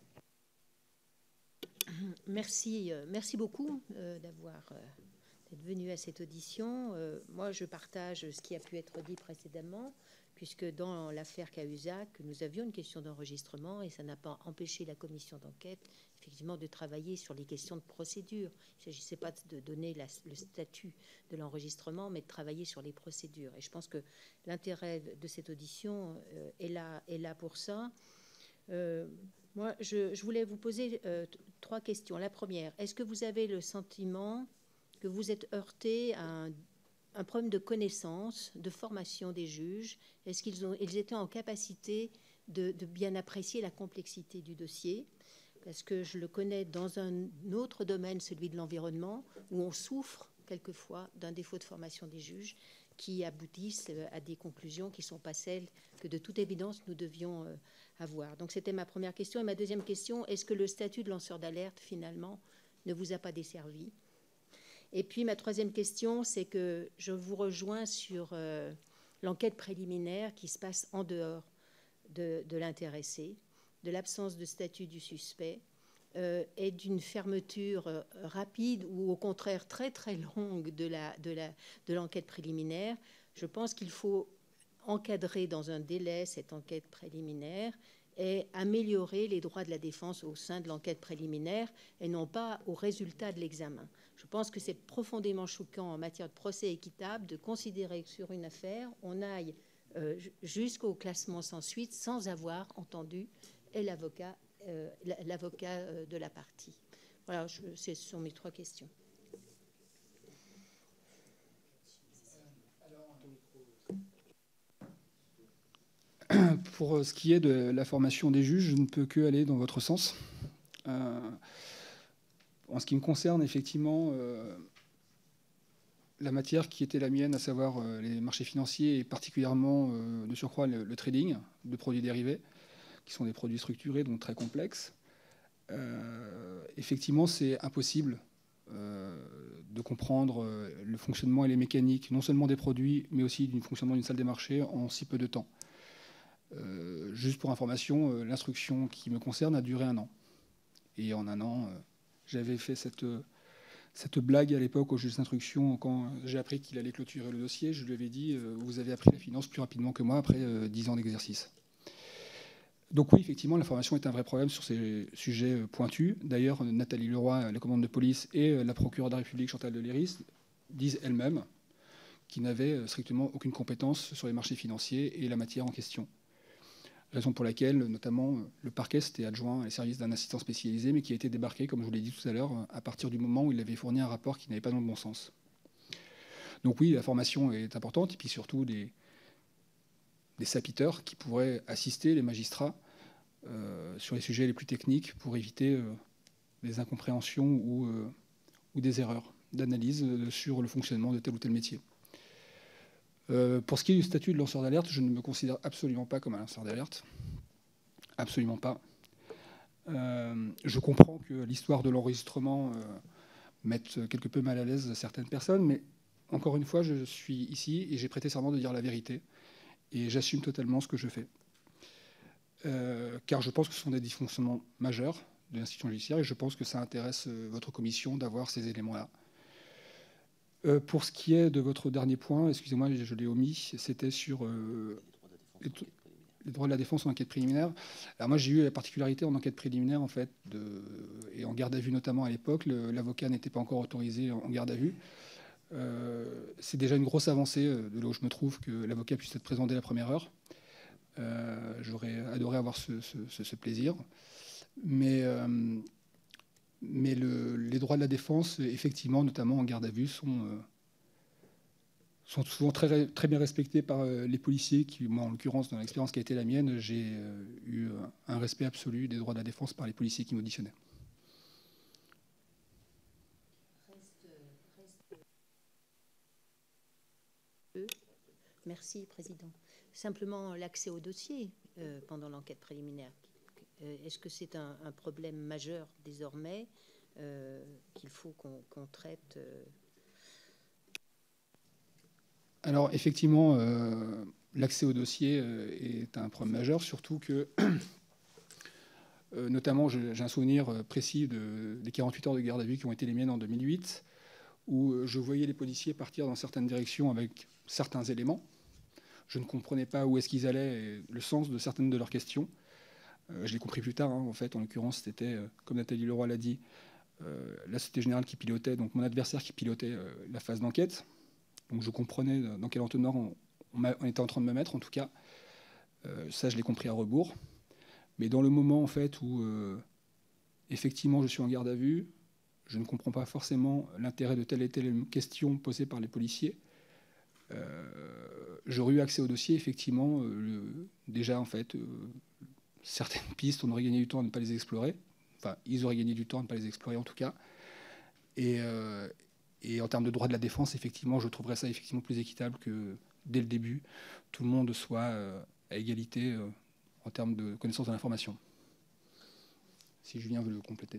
Merci, euh, merci beaucoup euh, d'avoir... Euh d'être venu à cette audition. Euh, moi, je partage ce qui a pu être dit précédemment, puisque dans l'affaire Cahuzac, nous avions une question d'enregistrement et ça n'a pas empêché la commission d'enquête, effectivement, de travailler sur les questions de procédure. Il ne s'agissait pas de donner la, le statut de l'enregistrement, mais de travailler sur les procédures. Et je pense que l'intérêt de cette audition euh, est, là, est là pour ça. Euh, moi, je, je voulais vous poser euh, trois questions. La première, est-ce que vous avez le sentiment que vous êtes heurté à un, un problème de connaissance, de formation des juges? Est-ce qu'ils ont, ils étaient en capacité de, de bien apprécier la complexité du dossier? Parce que je le connais dans un autre domaine, celui de l'environnement, où on souffre quelquefois d'un défaut de formation des juges qui aboutissent à des conclusions qui ne sont pas celles que de toute évidence nous devions avoir. Donc c'était ma première question. Et ma deuxième question, est-ce que le statut de lanceur d'alerte, finalement, ne vous a pas desservi? Et puis ma troisième question, c'est que je vous rejoins sur euh, l'enquête préliminaire qui se passe en dehors de, de l'intéressé, de l'absence de statut du suspect, euh, est d'une fermeture euh, rapide ou au contraire très très longue de la, de la, de l'enquête préliminaire. Je pense qu'il faut encadrer dans un délai cette enquête préliminaire et améliorer les droits de la défense au sein de l'enquête préliminaire et non pas au résultat de l'examen. Je pense que c'est profondément choquant en matière de procès équitable de considérer que sur une affaire, on aille euh, jusqu'au classement sans suite sans avoir entendu et l'avocat euh, l'avocat euh, de la partie. Voilà, je, ce sont mes trois questions. Pour ce qui est de la formation des juges, je ne peux que aller dans votre sens. Euh, en ce qui me concerne, effectivement, euh, la matière qui était la mienne, à savoir euh, les marchés financiers et particulièrement, euh, de surcroît, le, le trading de produits dérivés, qui sont des produits structurés, donc très complexes, euh, effectivement, c'est impossible euh, de comprendre euh, le fonctionnement et les mécaniques, non seulement des produits, mais aussi du fonctionnement d'une salle des marchés en si peu de temps. Euh, juste pour information, euh, l'instruction qui me concerne a duré un an. Et en un an, euh, j'avais fait cette, euh, cette blague à l'époque au juge d'instruction. Quand j'ai appris qu'il allait clôturer le dossier, je lui avais dit euh, « Vous avez appris la finance plus rapidement que moi après euh, dix ans d'exercice ». Donc oui, effectivement, la formation est un vrai problème sur ces sujets euh, pointus. D'ailleurs, Nathalie Leroy, la commandante de police, et euh, la procureure de la République, Chantal Deléris, disent elles-mêmes qu'ils n'avaient euh, strictement aucune compétence sur les marchés financiers et la matière en question. Raison pour laquelle, notamment, le parquet s'était adjoint les services d'un assistant spécialisé, mais qui a été débarqué, comme je vous l'ai dit tout à l'heure, à partir du moment où il avait fourni un rapport qui n'avait pas dans le bon sens. Donc oui, la formation est importante, et puis surtout des, des sapiteurs qui pourraient assister les magistrats euh, sur les sujets les plus techniques pour éviter euh, des incompréhensions ou, euh, ou des erreurs d'analyse sur le fonctionnement de tel ou tel métier. Euh, pour ce qui est du statut de lanceur d'alerte, je ne me considère absolument pas comme un lanceur d'alerte. Absolument pas. Euh, je comprends que l'histoire de l'enregistrement euh, mette quelque peu mal à l'aise certaines personnes, mais encore une fois, je suis ici et j'ai prêté serment de dire la vérité. Et j'assume totalement ce que je fais. Euh, car je pense que ce sont des dysfonctionnements majeurs de l'institution judiciaire et je pense que ça intéresse euh, votre commission d'avoir ces éléments-là. Euh, pour ce qui est de votre dernier point, excusez-moi, je l'ai omis, c'était sur euh, les, les droits de la défense en enquête préliminaire. Alors moi, j'ai eu la particularité en enquête préliminaire, en fait, de, et en garde à vue notamment à l'époque, l'avocat n'était pas encore autorisé en, en garde à vue. Euh, c'est déjà une grosse avancée euh, de là où je me trouve que l'avocat puisse être présent dès la première heure. Euh, J'aurais adoré avoir ce, ce, ce, ce plaisir. Mais... Euh, Mais le, les droits de la défense, effectivement, notamment en garde à vue, sont, euh, sont souvent très, très bien respectés par euh, les policiers qui, moi, en l'occurrence, dans l'expérience qui a été la mienne, j'ai euh, eu un respect absolu des droits de la défense par les policiers qui m'auditionnaient. Merci, Président. Simplement, l'accès au dossier euh, pendant l'enquête préliminaire. Est-ce que c'est un, un problème majeur désormais euh, qu'il faut qu'on qu'on traite euh... Alors effectivement, euh, l'accès au dossier euh, est un problème majeur, surtout que, euh, notamment, j'ai un souvenir précis de, des quarante-huit heures de garde à vue qui ont été les miennes en deux mille huit, où je voyais les policiers partir dans certaines directions avec certains éléments. Je ne comprenais pas où est-ce qu'ils allaient et le sens de certaines de leurs questions. Euh, je l'ai compris plus tard, hein, en fait. En l'occurrence, c'était, euh, comme Nathalie Leroy l'a dit, euh, la Société Générale qui pilotait, donc mon adversaire qui pilotait euh, la phase d'enquête. Donc je comprenais dans quel entonnoir on, on, on était en train de me mettre, en tout cas. Euh, ça, je l'ai compris à rebours. Mais dans le moment, en fait, où euh, effectivement je suis en garde à vue, je ne comprends pas forcément l'intérêt de telle et telle question posée par les policiers. Euh, J'aurais eu accès au dossier, effectivement, euh, le, déjà, en fait... Euh, certaines pistes, on aurait gagné du temps à ne pas les explorer. Enfin, ils auraient gagné du temps à ne pas les explorer, en tout cas. Et, euh, et en termes de droit de la défense, effectivement, je trouverais ça effectivement plus équitable que, dès le début, tout le monde soit euh, à égalité euh, en termes de connaissance de l'information. Si Julien veut le compléter.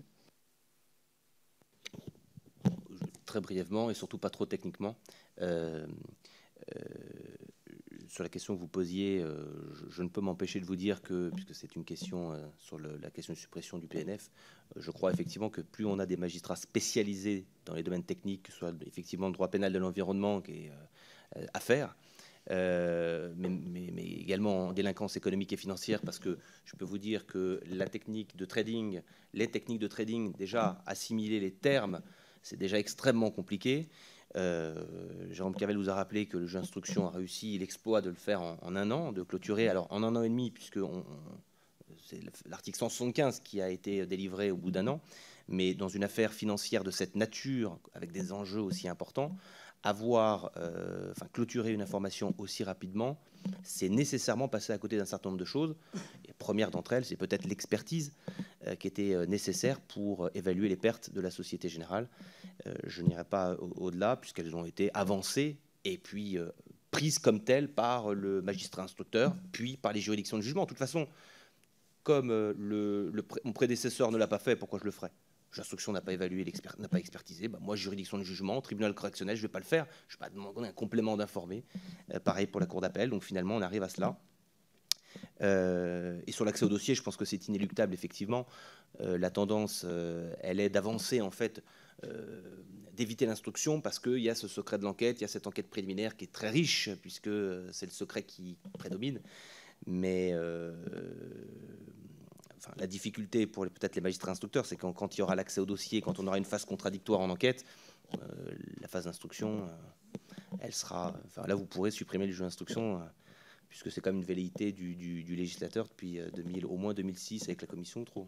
Très brièvement, et surtout pas trop techniquement. Euh, euh, sur la question que vous posiez, euh, je, je ne peux m'empêcher de vous dire que, puisque c'est une question euh, sur le, la question de suppression du P N F, euh, je crois effectivement que plus on a des magistrats spécialisés dans les domaines techniques, que ce soit effectivement le droit pénal de l'environnement qui est euh, à faire, euh, mais, mais, mais également en délinquance économique et financière, parce que je peux vous dire que la technique de trading, les techniques de trading, déjà assimiler les termes, c'est déjà extrêmement compliqué. Euh, Jérôme Cavelle vous a rappelé que le juge d'instruction a réussi l'exploit de le faire en, en un an, de clôturer, alors en un an et demi, puisque on, on, c'est l'article cent soixante-quinze qui a été délivré au bout d'un an, mais dans une affaire financière de cette nature, avec des enjeux aussi importants, avoir, euh, enfin, clôturer une information aussi rapidement, c'est nécessairement passer à côté d'un certain nombre de choses. Et première d'entre elles, c'est peut-être l'expertise euh, qui était euh, nécessaire pour euh, évaluer les pertes de la Société Générale. Euh, je n'irai pas au-delà, puisqu'elles ont été avancées et puis euh, prises comme telles par le magistrat instructeur, puis par les juridictions de jugement. De toute façon, comme euh, le, le, mon prédécesseur ne l'a pas fait, pourquoi je le ferais? L'instruction n'a pas évalué, n'a pas expertisé. Bah, moi, juridiction de jugement, tribunal correctionnel, je ne vais pas le faire. Je ne vais pas demander un complément d'informé. Euh, pareil pour la cour d'appel. Donc finalement, on arrive à cela. Euh, et sur l'accès au dossier, je pense que c'est inéluctable, effectivement. Euh, la tendance, euh, elle est d'avancer, en fait, euh, d'éviter l'instruction parce qu'il y a ce secret de l'enquête, il y a cette enquête préliminaire qui est très riche, puisque c'est le secret qui prédomine. Mais... Euh, Enfin, la difficulté pour peut-être les magistrats instructeurs, c'est quand, quand il y aura l'accès au dossier, quand on aura une phase contradictoire en enquête, euh, la phase d'instruction, euh, elle sera. Enfin, là, vous pourrez supprimer le juge d'instruction, euh, puisque c'est quand même une velléité du, du, du législateur depuis euh, deux mille, au moins deux mille six avec la commission trop.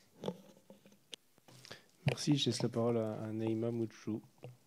Merci. Je laisse la parole à, à Naïma Mouchou.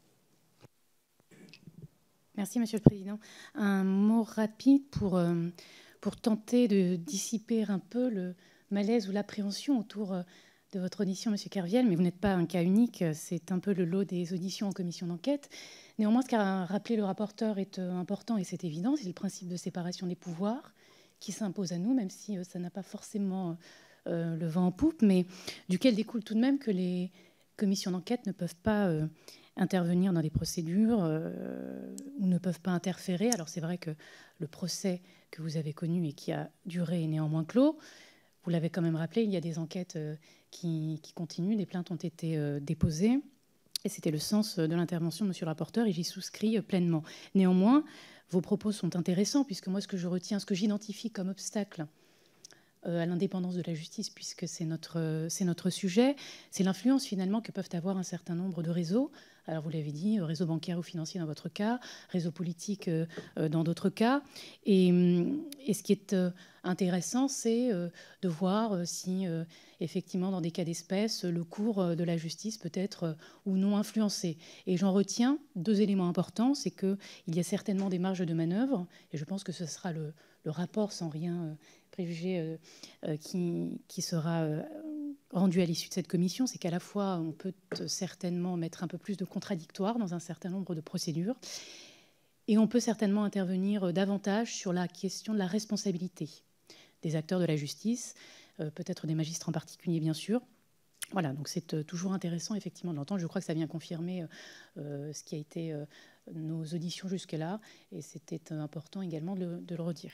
Merci, Monsieur le Président. Un mot rapide pour, euh, pour tenter de dissiper un peu le malaise ou l'appréhension autour de votre audition, Monsieur Kerviel, mais vous n'êtes pas un cas unique, c'est un peu le lot des auditions en commission d'enquête. Néanmoins, ce qu'a rappelé le rapporteur est important et c'est évident, c'est le principe de séparation des pouvoirs qui s'impose à nous, même si ça n'a pas forcément euh, le vent en poupe, mais duquel découle tout de même que les commissions d'enquête ne peuvent pas euh, intervenir dans des procédures euh, ou ne peuvent pas interférer. Alors c'est vrai que le procès que vous avez connu et qui a duré est néanmoins clos. Vous l'avez quand même rappelé, il y a des enquêtes euh, qui, qui continuent, des plaintes ont été euh, déposées. Et c'était le sens de l'intervention de monsieur le rapporteur et j'y souscris euh, pleinement. Néanmoins, vos propos sont intéressants puisque moi, ce que je retiens, ce que j'identifie comme obstacle euh, à l'indépendance de la justice, puisque c'est notre, euh, c'est notre sujet, c'est l'influence finalement que peuvent avoir un certain nombre de réseaux. Alors vous l'avez dit, réseau bancaire ou financier dans votre cas, réseau politique euh, dans d'autres cas. Et, et ce qui est euh, intéressant, c'est euh, de voir euh, si euh, effectivement dans des cas d'espèce, le cours euh, de la justice peut être euh, ou non influencé. Et j'en retiens deux éléments importants, c'est qu'il y a certainement des marges de manœuvre, et je pense que ce sera le, le rapport sans rien euh, préjuger euh, euh, qui, qui sera... Euh, rendu à l'issue de cette commission, c'est qu'à la fois, on peut certainement mettre un peu plus de contradictoire dans un certain nombre de procédures et on peut certainement intervenir davantage sur la question de la responsabilité des acteurs de la justice, euh, peut-être des magistrats en particulier, bien sûr. Voilà, donc c'est euh, toujours intéressant, effectivement, de l'entendre. Je crois que ça vient confirmer euh, ce qui a été euh, nos auditions jusque-là et c'était euh, important également de le, de le redire.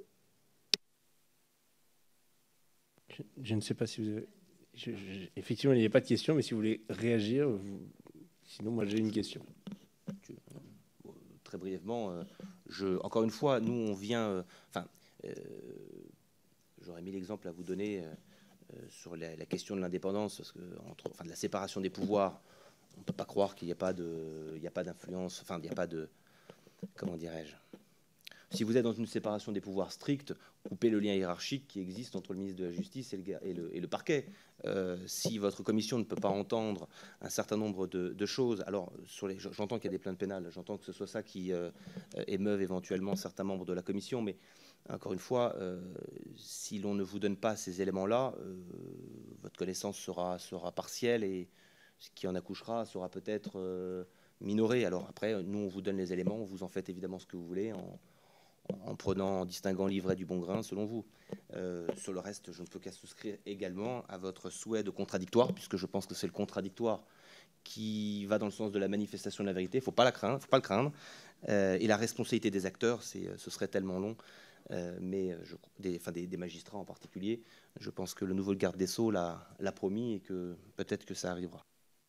Je, je ne sais pas si vous avez... Je, je, effectivement, il n'y a pas de question, mais si vous voulez réagir, vous... sinon, moi, j'ai une question. Très brièvement, euh, je, encore une fois, nous, on vient... Euh, enfin, euh, j'aurais mis l'exemple à vous donner euh, sur la, la question de l'indépendance, parce que, entre, enfin, de la séparation des pouvoirs. On ne peut pas croire qu'il n'y a pas de, il n'y a pas d'influence, enfin, il n'y a pas de... Comment dirais-je ? Si vous êtes dans une séparation des pouvoirs stricte, coupez le lien hiérarchique qui existe entre le ministre de la Justice et le, et le, et le parquet. Euh, si votre commission ne peut pas entendre un certain nombre de, de choses, alors sur les, j'entends qu'il y a des plaintes pénales, j'entends que ce soit ça qui euh, émeuve éventuellement certains membres de la commission, mais encore une fois, euh, si l'on ne vous donne pas ces éléments-là, euh, votre connaissance sera, sera partielle et ce qui en accouchera sera peut-être euh, minoré. Alors après, nous, on vous donne les éléments, vous en faites évidemment ce que vous voulez, en, en prenant, en distinguant l'ivraie du bon grain, selon vous. Euh, sur le reste, je ne peux qu'à souscrire également à votre souhait de contradictoire, puisque je pense que c'est le contradictoire qui va dans le sens de la manifestation de la vérité. Il ne faut pas la craindre, faut pas le craindre. Euh, et la responsabilité des acteurs, c'est, ce serait tellement long, euh, mais je, des, enfin des, des magistrats en particulier. Je pense que le nouveau garde des Sceaux l'a, l'a promis et que peut-être que ça arrivera.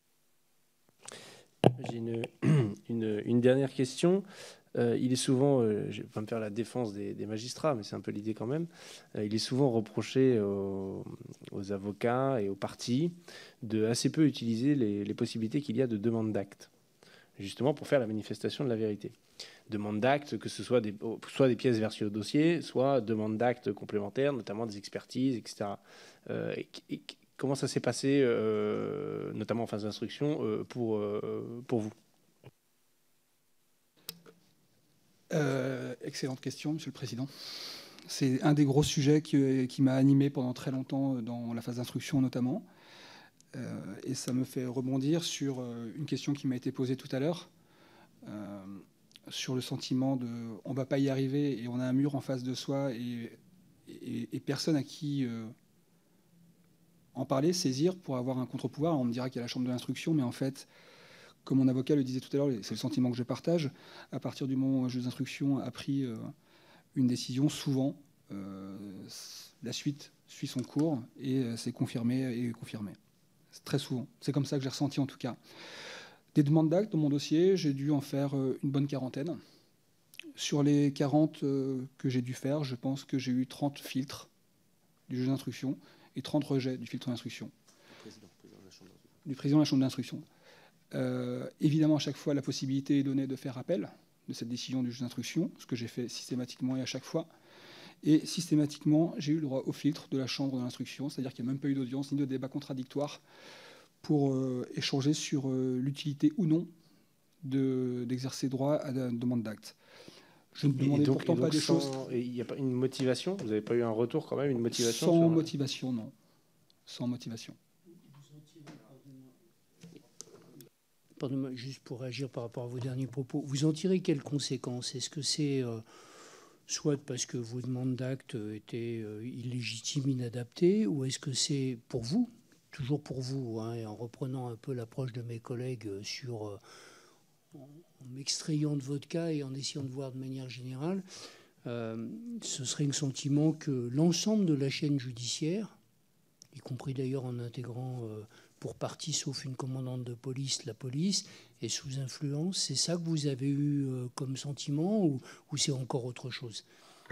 J'ai une, une, une dernière question. Euh, il est souvent, euh, je ne vais pas me faire la défense des, des magistrats, mais c'est un peu l'idée quand même, euh, il est souvent reproché aux, aux avocats et aux parties de assez peu utiliser les, les possibilités qu'il y a de demande d'acte, justement pour faire la manifestation de la vérité. Demande d'acte, que ce soit des, soit des pièces versées au dossier, soit demande d'actes complémentaires, notamment des expertises, et cetera. Euh, et, et, comment ça s'est passé, euh, notamment en phase d'instruction, euh, pour, euh, pour vous ? Euh, excellente question, Monsieur le Président. C'est un des gros sujets qui, qui m'a animé pendant très longtemps dans la phase d'instruction notamment. Euh, et ça me fait rebondir sur une question qui m'a été posée tout à l'heure, euh, sur le sentiment de on ne va pas y arriver et on a un mur en face de soi et, et, et personne à qui euh, en parler, saisir pour avoir un contre-pouvoir. On me dira qu'il y a la chambre de l'instruction, mais en fait, comme mon avocat le disait tout à l'heure, c'est le sentiment que je partage, à partir du moment où un juge d'instruction a pris euh, une décision, souvent, euh, la suite suit son cours et euh, c'est confirmé et confirmé. C'est très souvent. C'est comme ça que j'ai ressenti en tout cas. Des demandes d'actes dans mon dossier, j'ai dû en faire euh, une bonne quarantaine. Sur les quarante euh, que j'ai dû faire, je pense que j'ai eu trente filtres du juge d'instruction et trente rejets du filtre d'instruction. Du président de la chambre d'instruction. Euh, évidemment, à chaque fois, la possibilité est donnée de faire appel de cette décision du juge d'instruction, ce que j'ai fait systématiquement et à chaque fois. Et systématiquement, j'ai eu le droit au filtre de la chambre de l'instruction, c'est-à-dire qu'il n'y a même pas eu d'audience ni de débat contradictoire pour euh, échanger sur euh, l'utilité ou non de, d'exercer droit à la demande d'acte. Je ne demandais donc, pourtant pas des sans, choses... Il n'y a pas une motivation ? Vous n'avez pas eu un retour quand même, une motivation Sans sur... motivation, non. Sans motivation. Pardonnez-moi, juste pour réagir par rapport à vos derniers propos, vous en tirez quelles conséquences ? Est-ce que c'est euh, soit parce que vos demandes d'actes étaient euh, illégitimes, inadaptées, ou est-ce que c'est pour vous, toujours pour vous, hein, et en reprenant un peu l'approche de mes collègues sur, euh, en m'extrayant de votre cas et en essayant de voir de manière générale, euh, ce serait un sentiment que l'ensemble de la chaîne judiciaire, y compris d'ailleurs en intégrant... Euh, pour partie, sauf une commandante de police, la police, est sous influence. C'est ça que vous avez eu euh, comme sentiment ou, ou c'est encore autre chose ?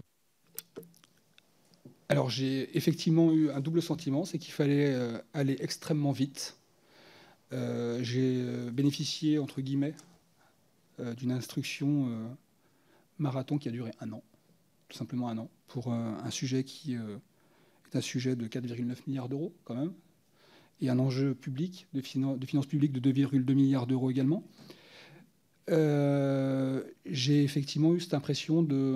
Alors j'ai effectivement eu un double sentiment, c'est qu'il fallait euh, aller extrêmement vite. Euh, j'ai euh, bénéficié, entre guillemets, euh, d'une instruction euh, marathon qui a duré un an, tout simplement un an, pour euh, un sujet qui euh, est un sujet de quatre virgule neuf milliards d'euros quand même, et un enjeu public, de, finan- de finances publiques de deux virgule deux milliards d'euros également. Euh, j'ai effectivement eu cette impression de,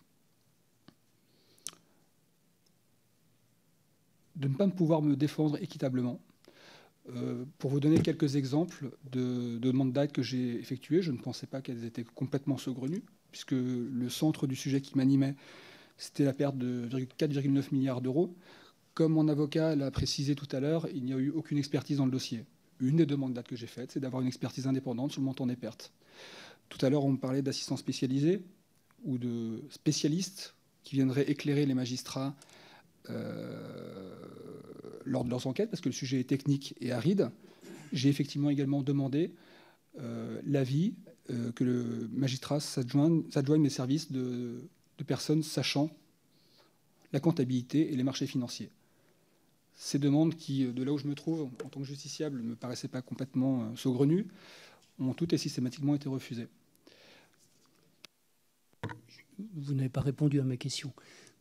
de ne pas pouvoir me défendre équitablement. Euh, pour vous donner quelques exemples de, de demandes d'actes que j'ai effectuées, je ne pensais pas qu'elles étaient complètement saugrenues, puisque le centre du sujet qui m'animait, c'était la perte de quatre virgule neuf milliards d'euros. Comme mon avocat l'a précisé tout à l'heure, il n'y a eu aucune expertise dans le dossier. Une des demandes d'actes que j'ai faites, c'est d'avoir une expertise indépendante sur le montant des pertes. Tout à l'heure, on me parlait d'assistants spécialisés ou de spécialistes qui viendraient éclairer les magistrats euh, lors de leurs enquêtes, parce que le sujet est technique et aride. J'ai effectivement également demandé euh, l'avis euh, que le magistrat s'adjoigne, s'adjoigne des services de, de personnes sachant la comptabilité et les marchés financiers. Ces demandes qui, de là où je me trouve, en tant que justiciable, ne me paraissaient pas complètement saugrenues, ont toutes et systématiquement été refusées. Vous n'avez pas répondu à ma question.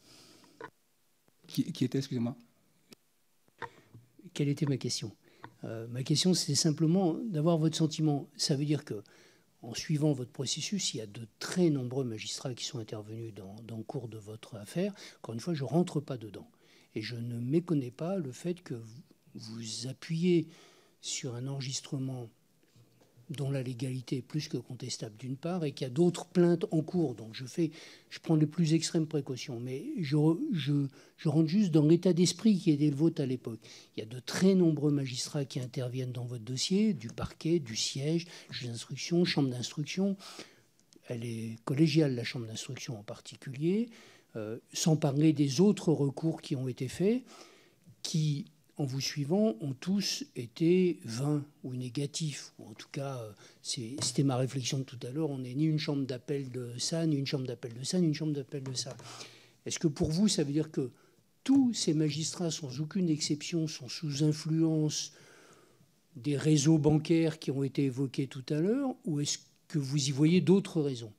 Qui, qui était, excusez-moi ? Quelle était ma question ? euh, Ma question, c'était simplement d'avoir votre sentiment. Ça veut dire que, en suivant votre processus, il y a de très nombreux magistrats qui sont intervenus dans, dans le cours de votre affaire. Encore une fois, je ne rentre pas dedans. Et je ne méconnais pas le fait que vous, vous appuyez sur un enregistrement dont la légalité est plus que contestable d'une part, et qu'il y a d'autres plaintes en cours. Donc je, fais, je prends les plus extrêmes précautions. Mais je, je, je rentre juste dans l'état d'esprit qui était le vôtre à l'époque. Il y a de très nombreux magistrats qui interviennent dans votre dossier, du parquet, du siège, juge d'instruction, chambre d'instruction. elle est collégiale, la chambre d'instruction en particulier, euh, sans parler des autres recours qui ont été faits, qui, en vous suivant, ont tous été vains ou négatifs. Ou en tout cas, euh, c'était ma réflexion de tout à l'heure, on n'est ni une chambre d'appel de ça, ni une chambre d'appel de ça, ni une chambre d'appel de ça. Est-ce que pour vous, ça veut dire que tous ces magistrats, sans aucune exception, sont sous influence des réseaux bancaires qui ont été évoqués tout à l'heure, ou est-ce que vous y voyez d'autres raisons?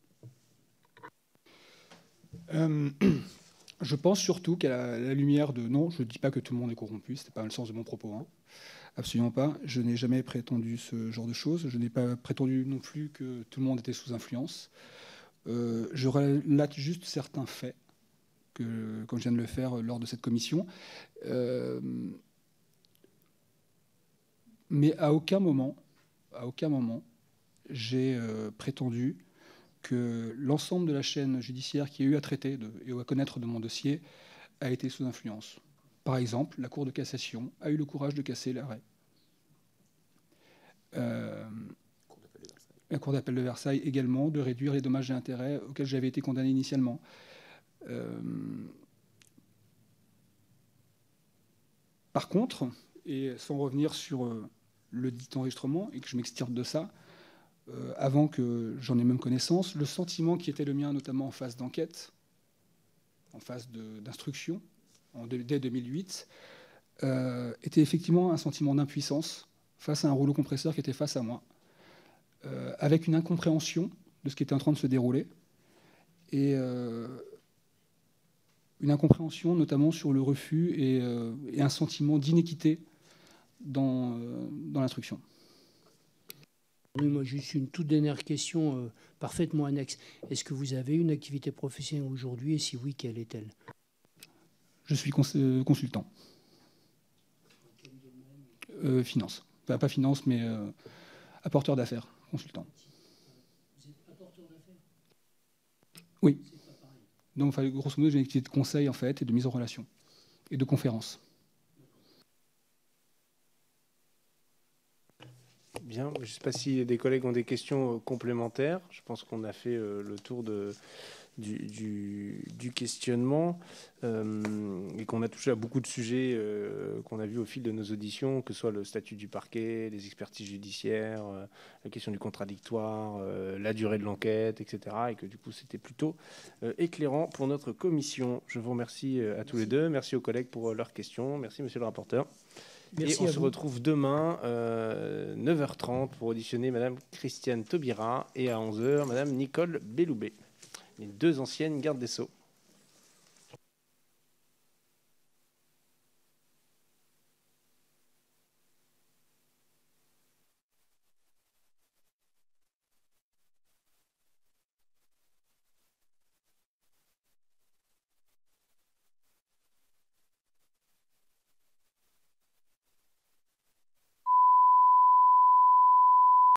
euh, Je pense surtout qu'à la, la lumière de... Non, je ne dis pas que tout le monde est corrompu, ce n'est pas le sens de mon propos. Hein. Absolument pas. Je n'ai jamais prétendu ce genre de choses. Je n'ai pas prétendu non plus que tout le monde était sous influence. Euh, je relate juste certains faits, que, comme je viens de le faire lors de cette commission. Euh, mais à aucun moment, à aucun moment, j'ai euh, prétendu que l'ensemble de la chaîne judiciaire qui a eu à traiter de, et à connaître de mon dossier a été sous influence. Par exemple, la Cour de cassation a eu le courage de casser l'arrêt. Euh, la Cour d'appel de Versailles également, de réduire les dommages et intérêts auxquels j'avais été condamné initialement. Euh, par contre, et sans revenir sur euh, le dit enregistrement, et que je m'extirpe de ça, Euh, avant que j'en ai même connaissance, le sentiment qui était le mien, notamment en phase d'enquête, en phase d'instruction, dès deux mille huit, euh, était effectivement un sentiment d'impuissance face à un rouleau compresseur qui était face à moi, euh, avec une incompréhension de ce qui était en train de se dérouler, et euh, une incompréhension notamment sur le refus et, euh, et un sentiment d'inéquité dans, euh, dans l'instruction. Oui, moi, juste une toute dernière question euh, parfaitement annexe. Est-ce que vous avez une activité professionnelle aujourd'hui, et si oui, quelle est-elle? Je suis cons euh, consultant. Euh, finance. Enfin, pas finance, mais euh, apporteur d'affaires, consultant. Vous êtes apporteur d'affaires? Oui. Donc, enfin, grosso modo, j'ai une activité de conseil, en fait, et de mise en relation, et de conférence. Bien, je ne sais pas si des collègues ont des questions complémentaires. Je pense qu'on a fait le tour de, du, du, du questionnement euh, et qu'on a touché à beaucoup de sujets euh, qu'on a vus au fil de nos auditions, que ce soit le statut du parquet, les expertises judiciaires, euh, la question du contradictoire, euh, la durée de l'enquête, et cetera. Et que du coup, c'était plutôt euh, éclairant pour notre commission. Je vous remercie à tous les deux. Merci aux collègues pour leurs questions. Merci, monsieur le rapporteur. Merci. Et on se retrouve demain, euh, neuf heures trente, pour auditionner Madame Christiane Taubira et à onze heures, Madame Nicole Belloubet, les deux anciennes gardes des Sceaux.